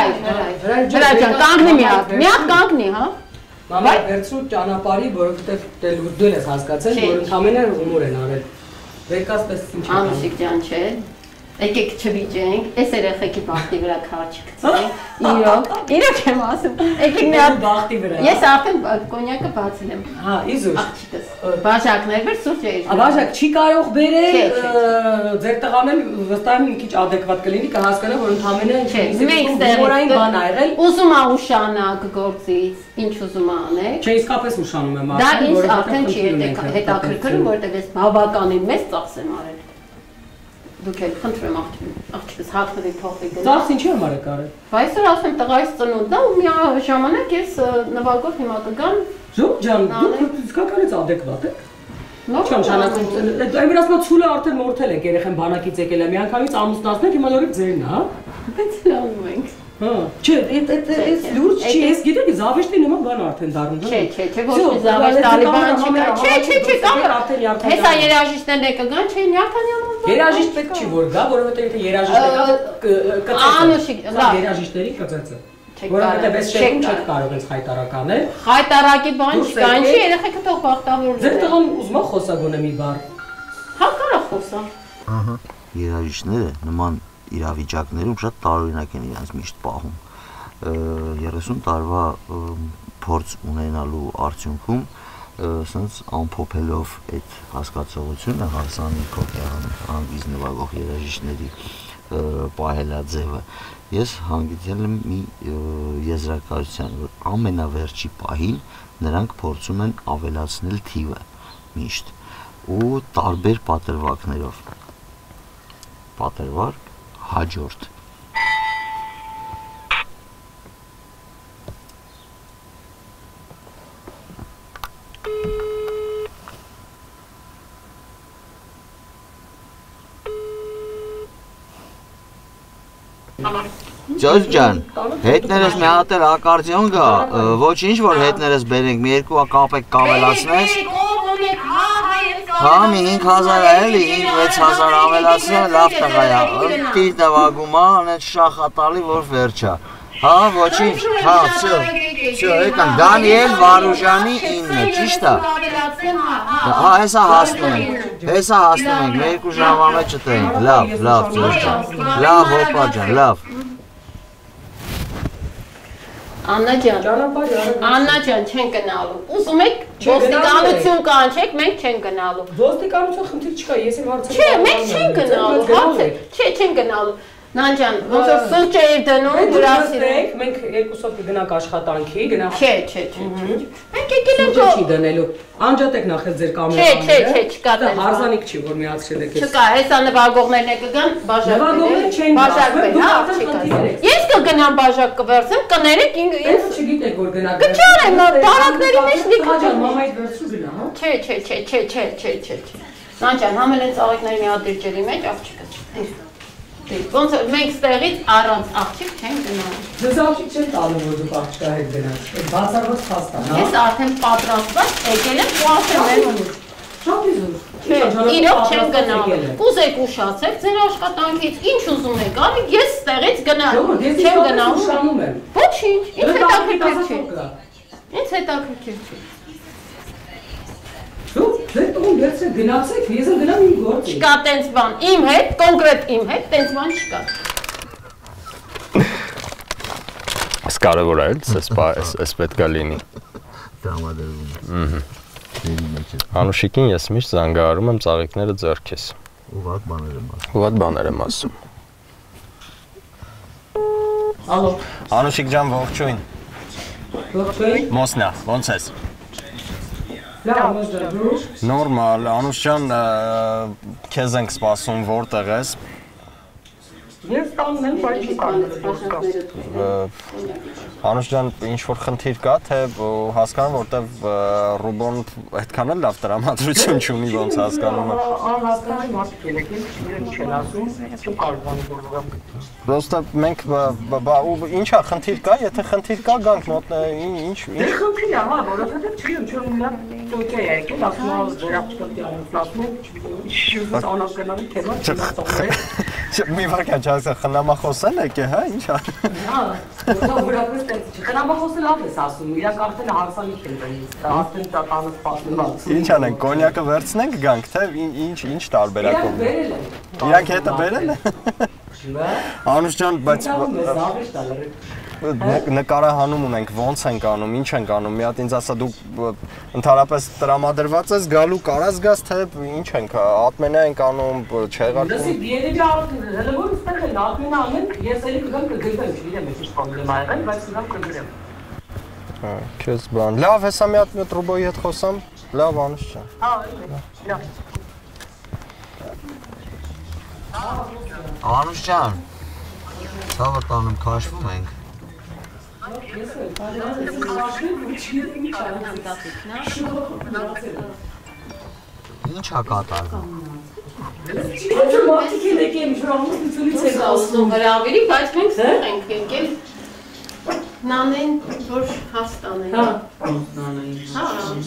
Հրա ջան, կանգնի մի հատ կանգնի, հա։ Մամա վերցրու ճանապարհի, որովհետև դու ես հասկացել, որ ընդամենը հումոր են արել։ Վերկասպես ինչ է։ Անուշիկ ջան, չէ։ Եկեք չվիճենք, այս երեխեքի բախտի վրա քարջ գցենք։ Իրոք եմ ասում։ Եկեք մի հատ բախտի վրա։ Ես արդեն կոնյակը բացել եմ։ Հա, իզուր։ Աղջիկս։ Բաժակներ վեր սուրճ էի։ Բաժակ չի կարող բերել, ձեր տղան էլ վստահ եմ մի քիչ adekvat կլինի, կհասկանա, որ ընդամենը Մենք հումորային բան ա եղել։ Ուզում ա ուշանակ գործից, ինչ ուզում ա անել։ Չէ, իսկապես ուշանում եմ Դա ինձ արդեն չի հետաքրքրում, որտեղ ես բավականին մեծ ծախս եմ արել։ Դուք եք խնդրեմ աղջիկս հագնվի փոխվի գնա։ Ծախս ինչի համար եք արել։ Այսօր ասում եմ տղայիս ծնունդն է ու մի ժամանակ ես նվագով հիմա կգամ։ Ժոկ ջան, դուք իսկականից adekvat եք։ Նոր Չանցանակում։ Այն ասում ցուլը արդեն մորթել եք երեխեն բանակից եկել է, միանգամից ամուսնացնեք, հիմա լորիկ ձերն է, հա։ Բայց լանում ենք։ Հա, չէ, այդ լուրջ չի, ես գիտեք, զավեշտի նման բան արդեն դառնում, հա։ Չէ, ոչ մի զավեշտալի բան չի կա։ Չէ, կամ հեսա երաժիշտներն է կգան, չէ, Նյարդանյանը։ Երաժիշտ պետք չի որ գա, որովհետև եթե երաժիշտը կծածը։ Անուշիկ, լավ։ Երաժիշտների կծածը։ Որովհետև այս շեյքն չեք կարող ինձ հայտարարել։ Հայտարարի բան չկա, ինչի երեխեքը թող բախտավոր Ձեր տղան ուզում է խոսագոնը մի բառ։ Հա կարա խոսա։ Ահա, երաժիշտները նման իրավիճակներում շատ տարօրինակ են իրենց միշտ պահում։ 30 տարվա փորձ ունենալու արդյունքում սենց ամփոփելով այդ հասկացողությունը հարսանիքով անգիզ նվագող երաժիշտների պահելաձևը ես հանգեցել եմ մի եզրակացության, որ ամենավերջի պահին նրանք փորձում են ավելացնել թիվը միշտ ու տարբեր պատրվակներով պատրվակ հաջորդ Ջոզ ջան, հետներս մի հատ էլ ակարդիոն գա, ոչինչ որ հետներս բերենք, մի երկու կապեք կավելացնես։ Հա, մի 5000 էլի, 5-6000 ավելացնել, լավ տղա է, ընտիր նվագում ա, անետ շախատալի, որ վերջա։ Հա, ոչինչ, հա, всё, եկան, Դանիել Վարուժանի 9, ճիշտ է։ Հա, հեսա հասնում ենք, մի երկու ժամվա մեջ չտենք, լավ, ջոզ ջան, լավ, հոպա ջան, լավ։ Աննա ջան, չեն գնալու։ Ուզում եք ոստիկանություն կանչեք, մենք չեն գնալու։ Ոստիկանություն խնդիր չկա, ես եմ հարցրել։ Չէ, մենք չենք գնալու, հարցը։ Չէ, չեն գնալու։ Նանջան, ոնց որ սուրճ էիր դնում, գրասիրեք։ Մենք երկուսով կգնանք աշխատանքի, գնանք։ Չէ։ Մենք եկել ենք չի դնելու։ Անջատեք նախ ձեր կամերաները։ Չէ, չկա դեռ։ Հարզանիք չի, որ միացրել եք։ Չկա, հեսա նվագողներն է կգան, բաժակներ։ Ես կգնամ բաժակ կվերցեմ, կներեք ինձ չգիտեք որ գնաք։ Կչարեմ, տարակների մեջ լիքը։ Մամայից վերցրու գնա, հա։ Չէ։ Նանջան, համել են ծաղիկների մի հատ դիրջերի մեջ աղջիկը։ Ոնց մենք ստեղից առանց աղջիկ չենք գնալու։ Ձեզ աղջիկ չեն տալու, որ դուք աղջկա հետ գնաք։ Այդ բացառված փաստ է, հա։ Ես արդեն պատրաստված եկել եմ ու ասեմ եմ։ Շատ իզուր։ Իրոք չեմ գնալու։ Կուզեք ուշացեք ձեր աշխատանքից, ինչ ուզում եք արեք, ես ստեղից գնալու չեմ գնալու։ Ոչինչ, ինձ հետաքրքիր չի։ Ինձ հետաքրքիր չի։ Ձեր տուն վերցրեք, գնացեք, ես եմ գնամ իմ գործի։ Չկա տենց բան, իմ հետ, կոնկրետ իմ հետ, տենց բան չկա։ Այս կարևոր է, այս պետք է լինի։ Տրամադրվում։ Անուշիկին ես միշտ զանգահարում եմ ծաղիկները ձեռքես։ Ու վատ բաներ եմ ասում։ Ալո։ Անուշիկ ջան, ողջույն։ Ողջույն։ Մոսնա, ոնց ես։ Նորմալ, Անուշ ջան, քեզ ենք սպասում, որտեղ ես։ Ես տանն եմ, բայց չի կարող։ Անուշ ջան, ինչ որ խնդիր կա, թե հասկանում, որտեղ Ռուբոն այդքան էլ լավ տրամադրություն չունի, ոնց հասկանում եմ։ Անհասկանալի մարդիկ ելեք, իրեն չեն ասում, չեմ կարողանում որովհետև։ Պրոստը մենք ինչա խնդիր կա, եթե խնդիր կա, գանք մոտ ինչ։ Դե խնդիր է, հա, որովհետև չգիտեմ, չեմ նա տոկե եկել, ասում եմ վերապտկի անցնում, շուտ անհասկանալի թեմա չեմ ասում։ Մի վարքան չասա խնամախոսել եք, հա, ինչ է։ Հա, որովհետև խնամախոսը լավ ես ասում, իրակ արդեն հարսանիք են տալիս, արդեն տանը սպասում եմ։ Ինչ անենք, կոնյակը վերցնենք գանք, թե ինչ տարբերակով։ Իրանք հետը բերել են։ Անուշ ջան, բայց նկարահանում ունենք, ոնց ենք անում, ինչ ենք անում, մի հատ ինձ ասա դու ընդհանրապես տրամադրված ես գալու կարաս գաս, թե ինչ ենք, ատմենա ենք անում, չեղարկում։ Լսի, երևի հələ որ ուստեղ են ատմենա անեն, ես էլի կգամ կգրվեմ, չգիտեմ ես ինչ պրոբլեմա եղել, բայց կգամ կգրեմ։ Քեզ բան, լավ, հեսա մի հատ Ռուբոյի հետ խոսամ, լավ Անուշ ջան։ Հա, լավ։ Անուշ ջան, ցավը տանում քաշվում ենք։ Ինչ-ա կատարվում։ Ինչ մարդիկ են եկել, շրամուսնությունից են ասում հրավիրի, բայց մենք ստեղ ենք եկել նանեն, որ հաստանեն։ Հա։ Հա։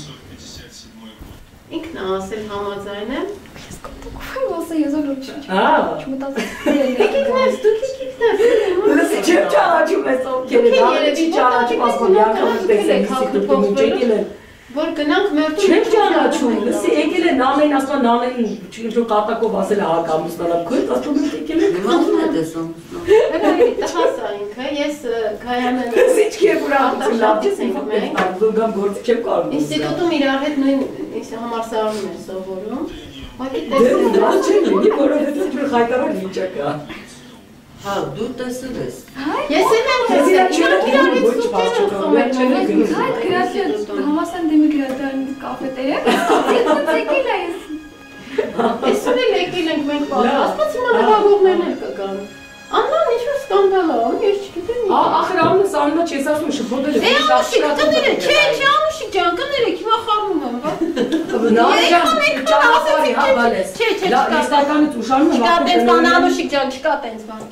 Ինքն է ասել համաձայն եմ։ Ոսը եզոք լուչի։ Հա։ Եկիկնես, դուք եկիկնես։ Լսի, չեմ ճանաչում ես ովքեր են, չի ճանաչում ասում, յակամը տեսեք, սիկտում եկել են։ Որ գնանք մերտում։ Չեմ ճանաչում, լսի, եկել են նանեն, ասում են նանեն, ինչ-որ կատակով ասել է հակամուսնալավ, քույտ, ասում են եկել են։ Իմանում է տեսում։ Հրավիրի, տղասա ինքը, ես Գայանն Լսի, չկե բուրավություն լավ չես ենք, դու գամ գործ չեմ կարող։ ինստիտուտում իրար հետ նույն համալսարանում են սովորում։ Ուղղակի Դե դա չեմ լինի, որովհետև ինչ-որ խայտարակ վիճակ է։ Հա, դու տեսել ես։ Ես էլ եմ տեսել, իրանք իրար հետ սուպեր են խմել։ Այդ գրադիան համասան դեմի գրադիան կաֆետերը, ոնց եկել է ես։ Այսօր էլ եկել ենք մենք պատրաստված, հիմա նվագողներն էլ կգան։ Աննան ինչ-որ սկանդալ է, ես չգիտեմ։ Ախր Աննաս Աննա չես ասում շփոթել է։ Անուշիկ, կներեք, չէ, Անուշիկ ջան, կներեք, հիմա խառնում եմ, բա։ Նարեջան, ճանապարհի հա բալես։ Չէ, Իստականից ուշանում եմ։ չկա տենց բան, Անուշիկ ջան, չկա տենց բան։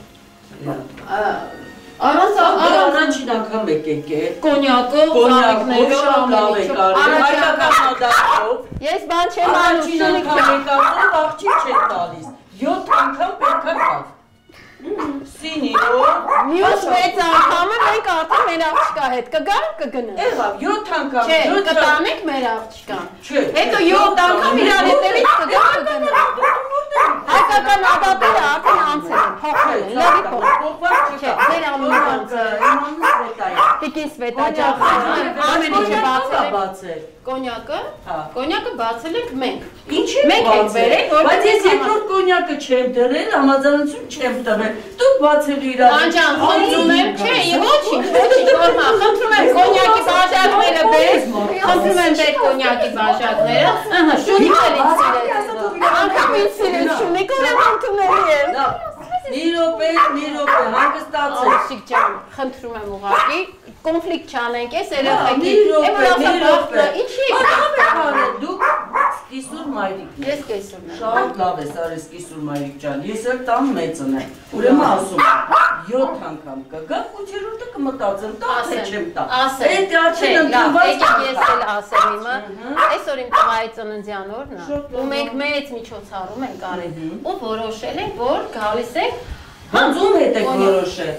Առանց Առաջին անգամ եք եկել։ կոնյակը, Կոնյակով շատ լավ եք արել։ Հայկական մոդալով։ Ես բան չեմ Առաջին անում, անգամ եք արել, աղջիկ չեք տալիս։ 7 անգամ պետք է գավ։ Սինիով։ Մյուս 6 անգամը մենք արդեն մեր աղջկա հետ կգան, կգնան։ Եղավ 7 անգամ։ Չէ, կտանենք մեր աղջկան։ Չէ։ Հետո 7 անգամ իրար հետևից կգան, կգնան։ Հայկական ադատները արդեն անցել են, փոխվել են, լավի փոխվել։ Չէ, մեր ամենը անցել է։ Տիկին Սվետա ջան, ամեն ինչը բացել։ Կոնյակը բացել ենք մենք։ Ինչ եք բացել, բայց ես երկրորդ կոնյակը չեմ դրել, համաձայնություն չեմ տվել։ Դուք բացելու իրար։ Անջան, խնդրում եմ, չէ, ոչինչ, նորմալ, խնդրում եմ կոնյակի բաժակները բերես, խնդրում եմ բեր կոնյակի բաժակները, շունիկ էլ ինձ սիրեց, անգամ ինձ սիրեց շունիկ, ուրեմ ընդունելի եմ։ Մի րոպե, հանգստացեք։ Աղջիկ ջան, խնդրում եմ ուղղակի, կոնֆլիկտ չանենք, ես երեխեքի, ինչի եք արել, դուք սկիսուր մայրիկ։ Ես կեսուրն եմ։ Շատ լավ ես արել սկիսուր մայրիկ ջան, ես էլ տան մեծն եմ, ուրեմն ասում 7 անգամ կգա, 8-րդը կմտածեմ, տա թե չեմ տա։ Ասել, չէ, լավ, եկեք ես էլ ասեմ իմը, այսօր իմ տղայի ծննդյան օրն է, ու մենք մեծ միջոցառում ենք արել, ու որոշել ենք, որ գալիս ենք Հանց ում հետ եք որոշել։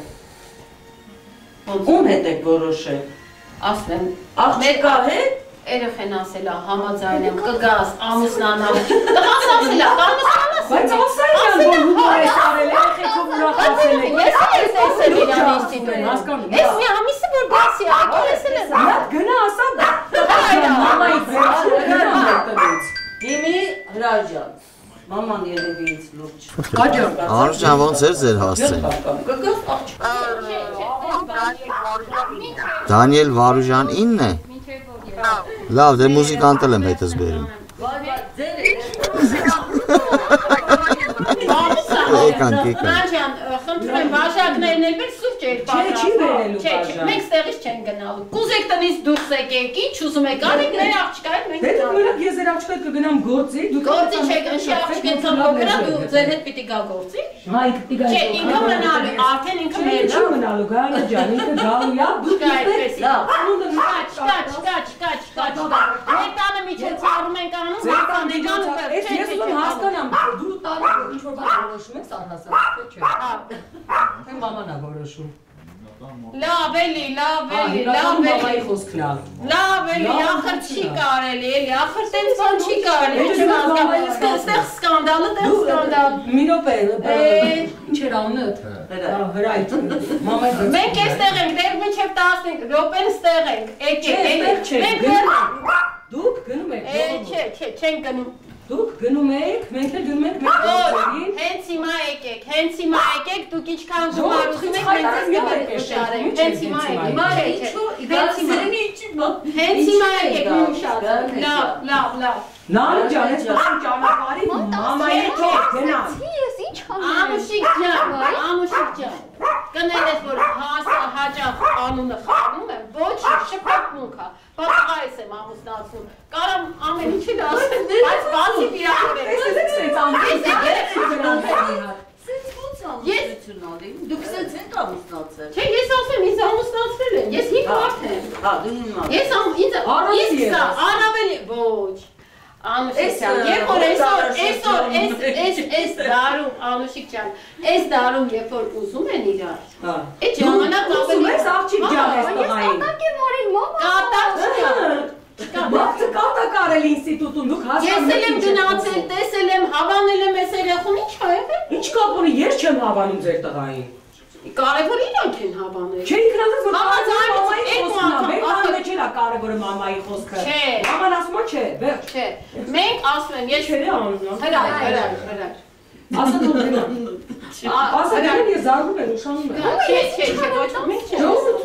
Ում հետ եք որոշել։ ասեմ, Աղջկա հետ։ երեխեն ասել է, համաձայն եմ, կգաս, ամուսնանալու, տղաս ասել է, ամուսնանաս Բայց ասա իրան, որ հու ես արել, երեխեքով ուրախացել եք։ Ես էլ տեսել իրան ինստիտուտում, ես մի ամիսը որ բացի ակի ես էլ եմ Գնա ասա դա։ Մամայի վերջին Դիմի հրաժան։ Մաման երևի ինձ լուրջ։ Կաջան։ Անուշ ջան, ոնց էր ձեր հասցեն։ Կգաս աղջիկ։ Դանիել Վարուժան 9 է։ Լավ, դե մուզիկանտ եմ հետս բերում։ Անջան, խնդրում եմ բաժակներն էլ բեր սուրճ էր պատրաստում։ Չէ, մենք ստեղից չենք գնալու։ Կուզեք տնից դուրս եկեք, ինչ ուզում եք արեք, մեր աղջկայից մենք գնալու։ Դե դուք ես ձեր աղջկայից կգնամ գործի, դուք գործի չեք, ընշի աղջկեն ծնողները դու ձեր հետ պիտի գա գործի։ Հա, ինքը պիտի գա։ Չէ, ինքը մնալու, արդեն ինքը մեր չի մնալու, Գայանա ջան, ինքը գալու է, դուք այդպես։ Չկա։ Մեր տանը միջև ծառում ենք անում, հաստանդիկան ու ես ուզում հասկանամ, դու տանը ինչ որ բան որոշում ես առհասարակ, չէ։ Թե մաման է որոշում։ Լավ էլի, մամայի խոսքն է։ Լավ էլի, ախր չի կարելի էլի, ախր տենց բան չի կարելի։ Ստեղ սկանդալը, տեղ սկանդալ։ Մի րոպե, ինչ էր անունդ։ Հրայդ, մամայի բրց։ Մենք էստեղ ենք, դեր մինչև 15 րոպեն ստեղ ենք, եկեք։ Դուք գնում եք։ Չէ, չենք գնում։ Դուք գնում եք, մենք էլ գնում ենք մեր գործերին։ Հենց հիմա եկեք, դուք ինչքան գումար ուզում եք, մենք ձեզ կպաշարենք։ Հենց հիմա եկեք, լավ։ Նարը ջան, ես կան ճանապարհի մամայի թող գնամ։ Ես ինչ անում եմ։ Անուշիկ ջան, կնել ես, որ հաճախ անունը խառնում եմ, ոչ շփոթմունք է, պատղայս եմ ամուսնացնում, կարամ ամեն ինչի դասեմ, բայց բացի պիրակներ Դուք սենց եք ամուսնացել։ Չէ, ես ասեմ, ինձ ամուսնացրել են, ես 5 մարդ եմ։ Հա, դու 5 մարդ։ Ես առավելի, ոչ։ Անուշիկ ջան, երբ որ այս դարում, Անուշիկ ջան, այս դարում երբ որ ուզում են իրար, այդ ժամանակ ուզում ես աղջիկ ջան ես տղային։ Կատակ եմ արել, մամա։ Կատակ չկա։ Մարդը կատակ արել ինստիտուտում, դուք հասկանում Ես էլ եմ գնացել, տեսել եմ, հավանել եմ այս երեխուն, ինչ ա եղել։ Ինչ կապ ունի, ես չեմ հավանում ձեր տղային։ Կարևոր իրանք են հավանել։ Չէ, ինքն ասաց, որ մամայի խոսքն է, մեր տանը մեջ էլ է կարևորը մամայի խոսքը։ Չէ։ Մաման ասում է չէ, վերջ։ Չէ։ Մենք ասում եմ, ես չէ անում։ հրայ։ Ասա դու գնա։ Ասա դու ես զարմում եմ, ուշանում եմ։ Չէ, ոչ մենք չէ։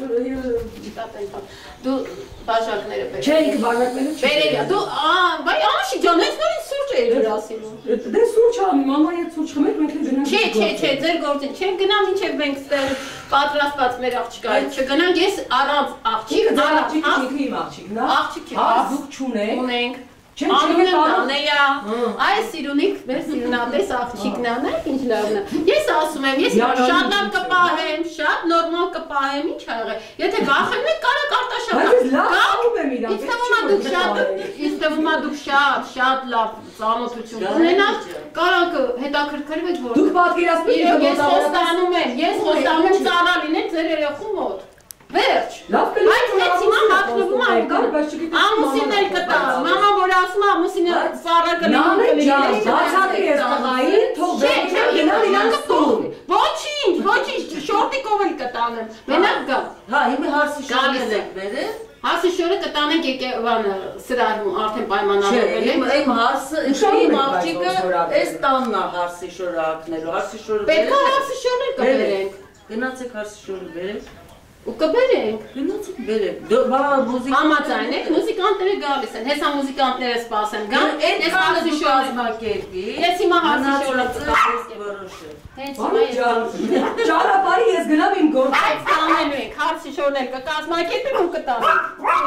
Դու բաժակները բեր։ Չէ, ինքը բաժակները չէ։ Բերելիա, դու, բայ Անուշիկ ջան, այս նորից սուրճ էի գրասիլու։ Դե սուրճ ա, մամայի հետ սուրճ խմեք, մենք էլ գնանք։ Չէ, ձեր գործին չենք գնա, մինչև մենք ստեղ պատրաստված մեր աղջիկայից չգնանք, ես առանց աղջիկ, աղջիկը ինքը իմ աղջիկն է։ Աղջիկ է, դուք չունեք։ ունենք։ Չեմ Անունը Նանեյա, այս սիրունիկ, մեր սիրունատես աղջիկն է, նայեք ինչ լավն է։ Ես ասում եմ, ես շատ լավ կպահեմ, շատ նորմալ կպահեմ, ինչ ա եղել։ Եթե վախենում եք, կարա կարտաշապ։ Բայց ես լավ անում եմ իրան։ Ինձ թվում է դուք շատ լավ ծանոթություն ունենաք, կարանք հետաքրքրվեք, որ դուք պատկերացնեք, ես խոստանում եմ ծառա լինել ձեր երեխու մոտ։ Վերջ։ Բայց հենց հիմա հագնվում ամուսիններ կտա, մաման որ ասում է ամուսինը ծառա կլինի։ Բացատրի ես տղային, թող գնա իրան ստում։ Ոչինչ, շորտիկով էլ կտանեմ, մենակ գա։ Հա, հիմա հարսի շորը եք բերել։ Հարսի շորը կտանենք եկեղանը սրահում արդեն պայմանավորվել է։ Իմ հարսը, իմ աղջիկը այս տանն է հարսի շորը ակնելու, հարսի շորը Պետք է հարսի շորը կբերենք։ Գնացեք հարսի շորը բերեք։ Ու կբերենք։ Գնացեք բերեք։ Համաձայն եք, մուզիկանտները գալիս են, հեսա մուզիկանտները սպասեն, գան, ես հարսի շորը կազմակերպի։ Ես հիմա հարսի շորը որոշել։ Հենց հիմա ես ճանապարհի ես գնամ իմ գործ։ Այդ կանելու ենք, հարսի շորն էլ կկազմակերպեմ ու կտանենք։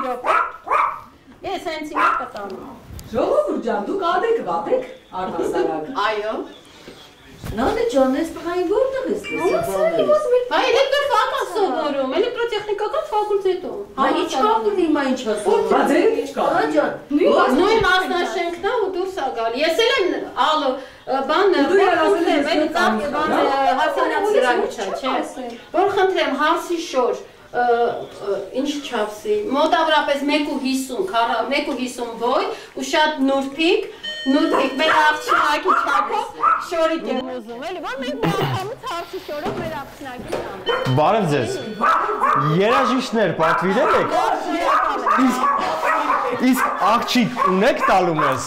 Ես հենց հիմա կտանեմ։ Ժողովուրդ ջան, դուք ադեք վատեք առհասարակ։ Այո։ Նանե ջան, այս տղային որտեղ ես տեսել։ Բայ էլեկտրոֆական սովորում, էլեկտրոտեխնիկական ֆակուլտետում։ Ինչ կապ ունի հիմա ինչ ասում։ Բա ձեր ինչ կա։ Հա ջան, Նույն մասնաշենքն է ու դուրս ա գալի։ Ես էլ եմ ալո բան հասանակ սրահիչա, չէ։ Որ խնդրեմ հարսի շոր ինչ չափսի, մոտավորապես 1.50 ոյ ու շատ նուրբիկ, մեր աղջնակի չափով շորիկ եմ ուզում, էլի, որ մենք միանգամից հարսի շորով մեր աղջնակին տանենք։ Բարև ձեզ։ Երաժիշտներ պատվիրել եք։ Իսկ աղջիկ ունեք տալու մեզ։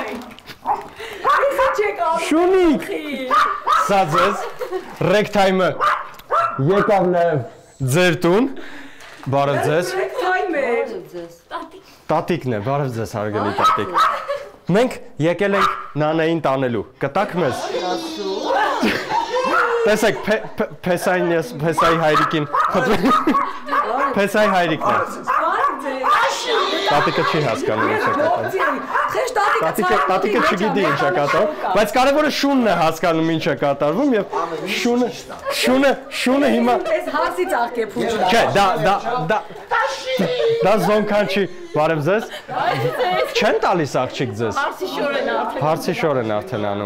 Շունիկ։ Սա ձեզ ռեգթայմը եկավ նաև ձեր տուն։ Բարև ձեզ։ Ռեգթայմը մեր։ Տատիկն է, բարև ձեզ հարգելի տատիկ։ Մենք եկել ենք նանային տանելու։ Կտակ մեզ։ Տեսեք, Փեսայի հայրիկին, Փեսայի հայրիկն է։ Տատիկը չի հասկանում ինչ է կատարվում։ Տատիկը չգիտի ինչ է կատարվում, բայց կարևորը շունն է հասկանում ինչ է կատարվում եւ շունը հիմա Այս հարցի ծաղկե փուչը։ Չէ, դա զոնքան չի, բարև ձեզ։ Չեն տալիս աղջիկ ձեզ։ Հարցի շոր են արդեն անում։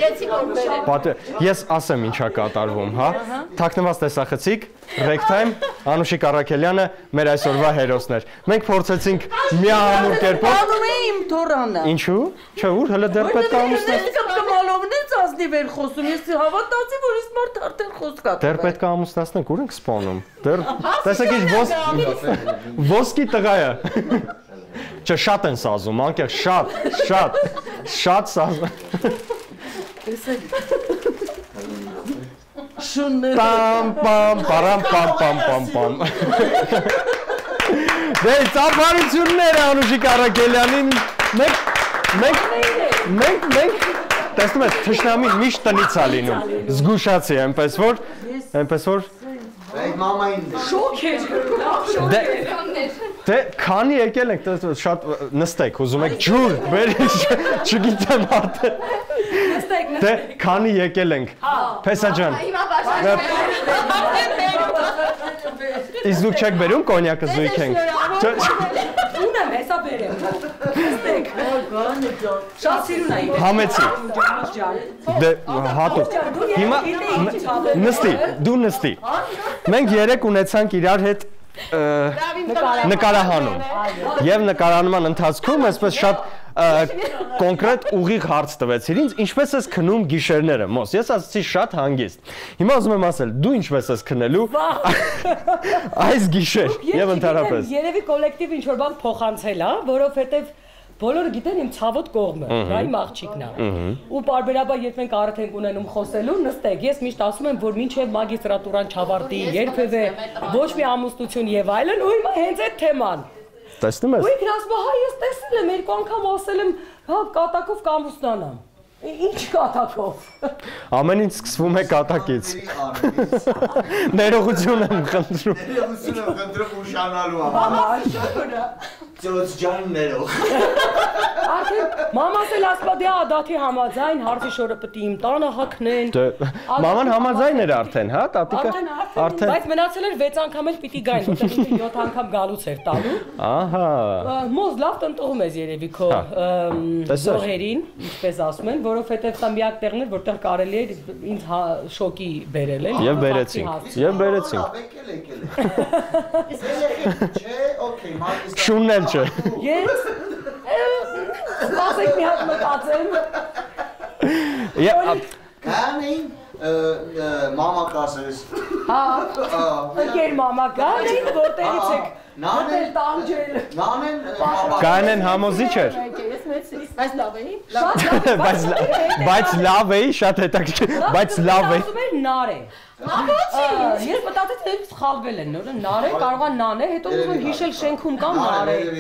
Ես ասեմ ինչա կատարվում, հա։ Թաքնված տեսախցիկ, Ragtime, Անուշիկ Առաքելյանը մեր այսօրվա հերոսներ։ Մենք փորձեցինք միահամուռ կերպով։ Անում է իմ թորանը։ Ինչու՞։ Չէ, ուր հələ դեռ պետք է ամուսնացնել։ Կմալովնից ազնի վեր խոսում, ես հավատացի, որ ես մարդ արդեն խոսք կա։ Դեռ պետք է ամուսնացնենք, ուր ենք սպանում։ Դեռ տեսեք ինչ ոսկի տղա է։ Չէ, շատ են սազում, անկեղ շատ սազում։ Շուններ։ Պամ, պամ։ Դե ծափարություններ Անուշիկ Առաքելյանին մենք տեսնում եք թշնամին միշտ տնից է լինում։ Զգուշացի, այնպես որ մամային Շոկ է։ Դե քանի եկել եք, շատ նստեք, ուզում եք ջուր, բեր, չգիտեմ արդեն։ Դե քանի եկել ենք։ Փեսա ջան։ Իսկ դուք չեք բերում կոնյակը զույգ ենք։ Ունեմ, հեսա բերեմ։ Նստեք։ Շատ սիրուն է։ Համեցի։ Դե հատուկ։ Հիմա նստի։ Մենք երեք ունեցանք իրար հետ նկարահանում եւ նկարահանման ընթացքում այսպես շատ կոնկրետ ուղիղ հարց տվեցիր ինձ ինչպես ես քնում գիշերները մոս ես ասացի շատ հանգիստ հիմա ուզում եմ ասել դու ինչպես ես քնելու այս գիշեր եւ ընդհանրապես երևի կոլեկտիվ ինչ որ բան փոխանցել է որովհետեւ բոլորը գիտեն իմ ցավոտ կողմը, դա իմ աղջիկն է։ Ու բարբերաբար երբ մենք առիթ ենք ունենում խոսելու, նստեք, ես միշտ ասում եմ, որ մինչև մագիստրատուրան չավարտի, երբևէ ոչ մի ամուսնություն եւ այլն, ու հիմա հենց այդ թեման։ Տեսնում ես։ Ու ինքն ասում է, հա, ես տեսել եմ, երկու անգամ ասել եմ, հա, կատակով կամուսնանամ։ Ինչ կատակով։ Ամեն ինչ սկսվում է կատակից։ Ներողություն եմ խնդրում։ Ներողություն եմ խնդրում ուշանալու համար։ Ծոց ջան ներող։ Արդեն մամաս էլ ասում է դե ադաթի համաձայն հարցի շորը պետք է իմ տանը հագնեն։ Մաման համաձայն էր արդեն, հա, տատիկը։ Արդեն։ Բայց մնացել էր 6 անգամ էլ պիտի գային, որտեղ 7 անգամ գալուց էր տալու։ Ահա։ Մոզ լավ տնտղում ես երևի քո զոհերին, ինչպես ասում են, որովհետև դա միակ տեղն էր, որտեղ կարելի էր ինձ շոկի բերել են։ Եվ բերեցինք։ Չէ, օքեյ, մագիստ։ Շունն չէ։ Ես ասեք մի հատ մտածեմ։ Կանին մամա կասես։ Հա։ Եկեր մամա գային, որտեղից եք։ Նանեն տանջել։ Նանեն Կանեն համոզիչ էր։ Բայց լավ էի։ Բայց լավ էի, շատ հետաքրքիր, բայց լավ էի։ Ասում էր նար է։ Ես մտածեցի թե սխալվել են, նորը նար է, կարող է նան է, հետո ուզում եմ հիշել շենքում կա նար է։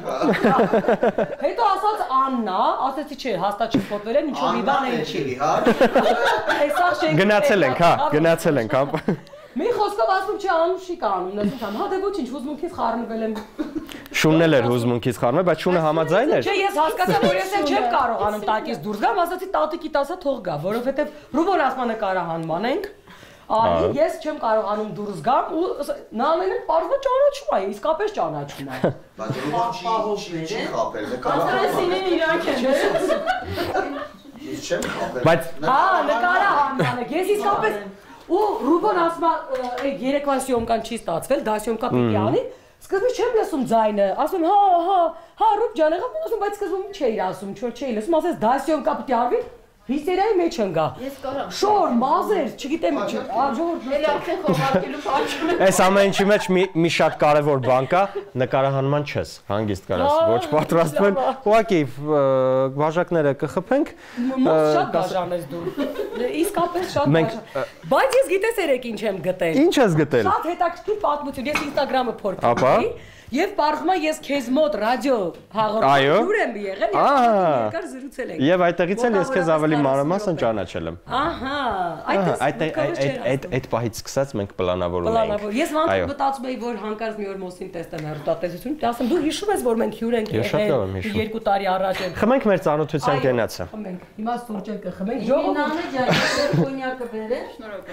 Հետո ասաց Աննա, ասեցի չէ, հաստատ չփոթվել են, ինչ-որ մի բան էլ չի։ Այսա շենքում Գնացել ենք, հա, գնացել ենք, հա։ Մի խոսքով ասում չէ Անուշիկ անում, ասում հա դե ոչինչ, հուզմունքից խառնվել եմ։ Շունն էլ էր հուզմունքից խառնել, բայց շունը համաձայն էր։ Չէ, ես հասկացա, որ ես էլ չեմ կարողանում տակից դուրս գամ, ասացի տատիկի տասը թող գա, որովհետև Ռուբոն ասма նկարահանման ենք։ Ահա ես չեմ կարողանում դուրս գամ ու նա ամենը պարզվա ճանաչում է, իսկապես ճանաչում է։ Բայց Ռուբոն չի խապել, Ասրեսինին իրանք են։ Ես չեմ խապել։ Բայց Հա, նկարահանմանը, ես իսկապես ու Ռուբոն ասма երեկվա սյոմկան չի ստացվել, դա սյոմկա պիտի անի։ Սկզբից չեմ լսում ձայնը, ասում հա, Ռուբ ջան, եղավ ասում, բայց սկզբում չէի ասում, չոր չէի լսում, ասես դա սյոմկա պիտի արվի։ Հիստերիայի մեջ ընկա։ Ես կարամ։ Շոր, մազեր, չգիտեմ ինչ։ Աջորդ Էլ արդեն խոհարկելու փաչում եմ։ այս ամեն ինչի մեջ մի շատ կարևոր բան կա, նկարահանման չես, հանգիստ կարաս, ոչ պատրաստվել, ուղղակի բաժակները կխփենք։ Շատ բաժան ես դու։ Իսկապես շատ բաժան։ Բայց ես գիտես երեք ինչ եմ գտել։ Ինչ ես գտել։ Շատ հետաքրքիր պատմություն, ես Instagram-ը Ապա։ փորձեցի։ Եվ պարզվում է ես քեզ մոտ ռադիո հաղորդում եմ եղել եւ երկար զրուցել ենք։ Եվ այդտեղից էլ ես քեզ ավելի մանրամասն ճանաչել եմ։ Ահա, այդ պահից սկսած մենք պլանավորում ենք։ Ես մանր մտածում էի, որ հանկարծ մի օր Մոսին տեսնեմ հեռուստատեսություն, ասեմ դու հիշում ես, որ մենք հյուր ենք եղել 2 տարի առաջ։ Խմենք մեր ծանոթության կենացը։ Խմենք։ Հիմա սուրճ ենք խմենք։ Ժողովուրդը ջան, կոնյակը բերել։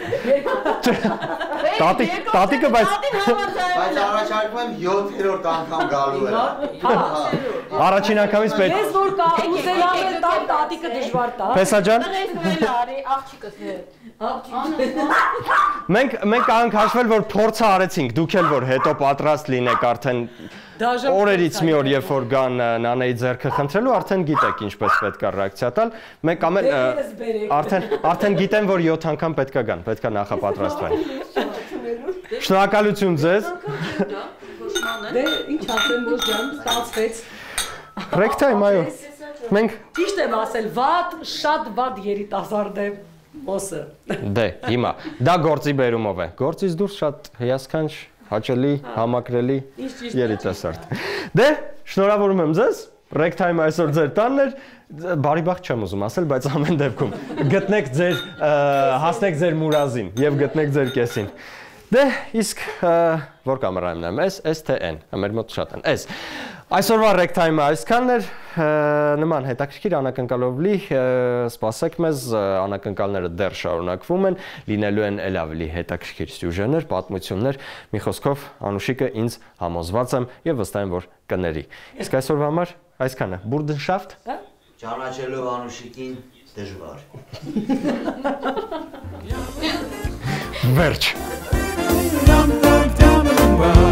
Շնորհակալ։ Տատիկը բայց առաջարկում եմ 7-րդ անգամ գալու է։ Առաջին անգամից պետք։ Ես որ ուզել անել տան տատիկը դժվար տա։ Փեսա ջան։ Արի աղջիկս հետ։ Մենք կարող հաշվել, որ փորձը արեցինք, դուք էլ որ հետո պատրաստ լինեք արդեն օրերից մի օր երբ որ գան նանեի ձեռքը խնդրելու, արդեն գիտեք ինչպես պետք է ռեակցիա տալ։ Մենք արդեն գիտեն, որ 7 անգամ պետք է գան, պետք է նախապատրաստվեն։ Շնորհակալություն ձեզ։ Դե ինչ ասեմ, ոչ ջան, ստացվեց։ Break time, այո։ Մենք Ճիշտ եմ ասել, շատ վատ երիտասարդ է Մոսը։ Դե, հիմա դա գործի բերումով է։ Գործից դուրս շատ հիասքանչ, հաճելի, համակրելի երիտասարդ։ Դե, շնորհավորում եմ ձեզ։ Break time այսօր ձեր տանն էր։ Բարի բախտ չեմ ուզում ասել, բայց ամեն դեպքում գտնեք ձեր հասնեք ձեր մուրազին եւ գտնեք ձեր կեսին։ Դե, իսկ որ կամերայում նայեմ, S թե N, մեր մոտ շատ են, S։ Այսօրվա Rec Time-ը այսքանն էր, նման հետաքրքիր անակնկալով լի, սպասեք մեզ, անակնկալները դեռ շարունակվում են, լինելու են էլ ավելի հետաքրքիր սյուժեներ, պատմություններ, մի խոսքով Անուշիկը ինձ համոզված եմ եւ վստահ եմ, որ կների։ Իսկ այսօրվա համար այսքանը, Burdenschafft։ Ճանաչելով Անուշիկին դժվար։ Վերջ։ Dum dum dum dum.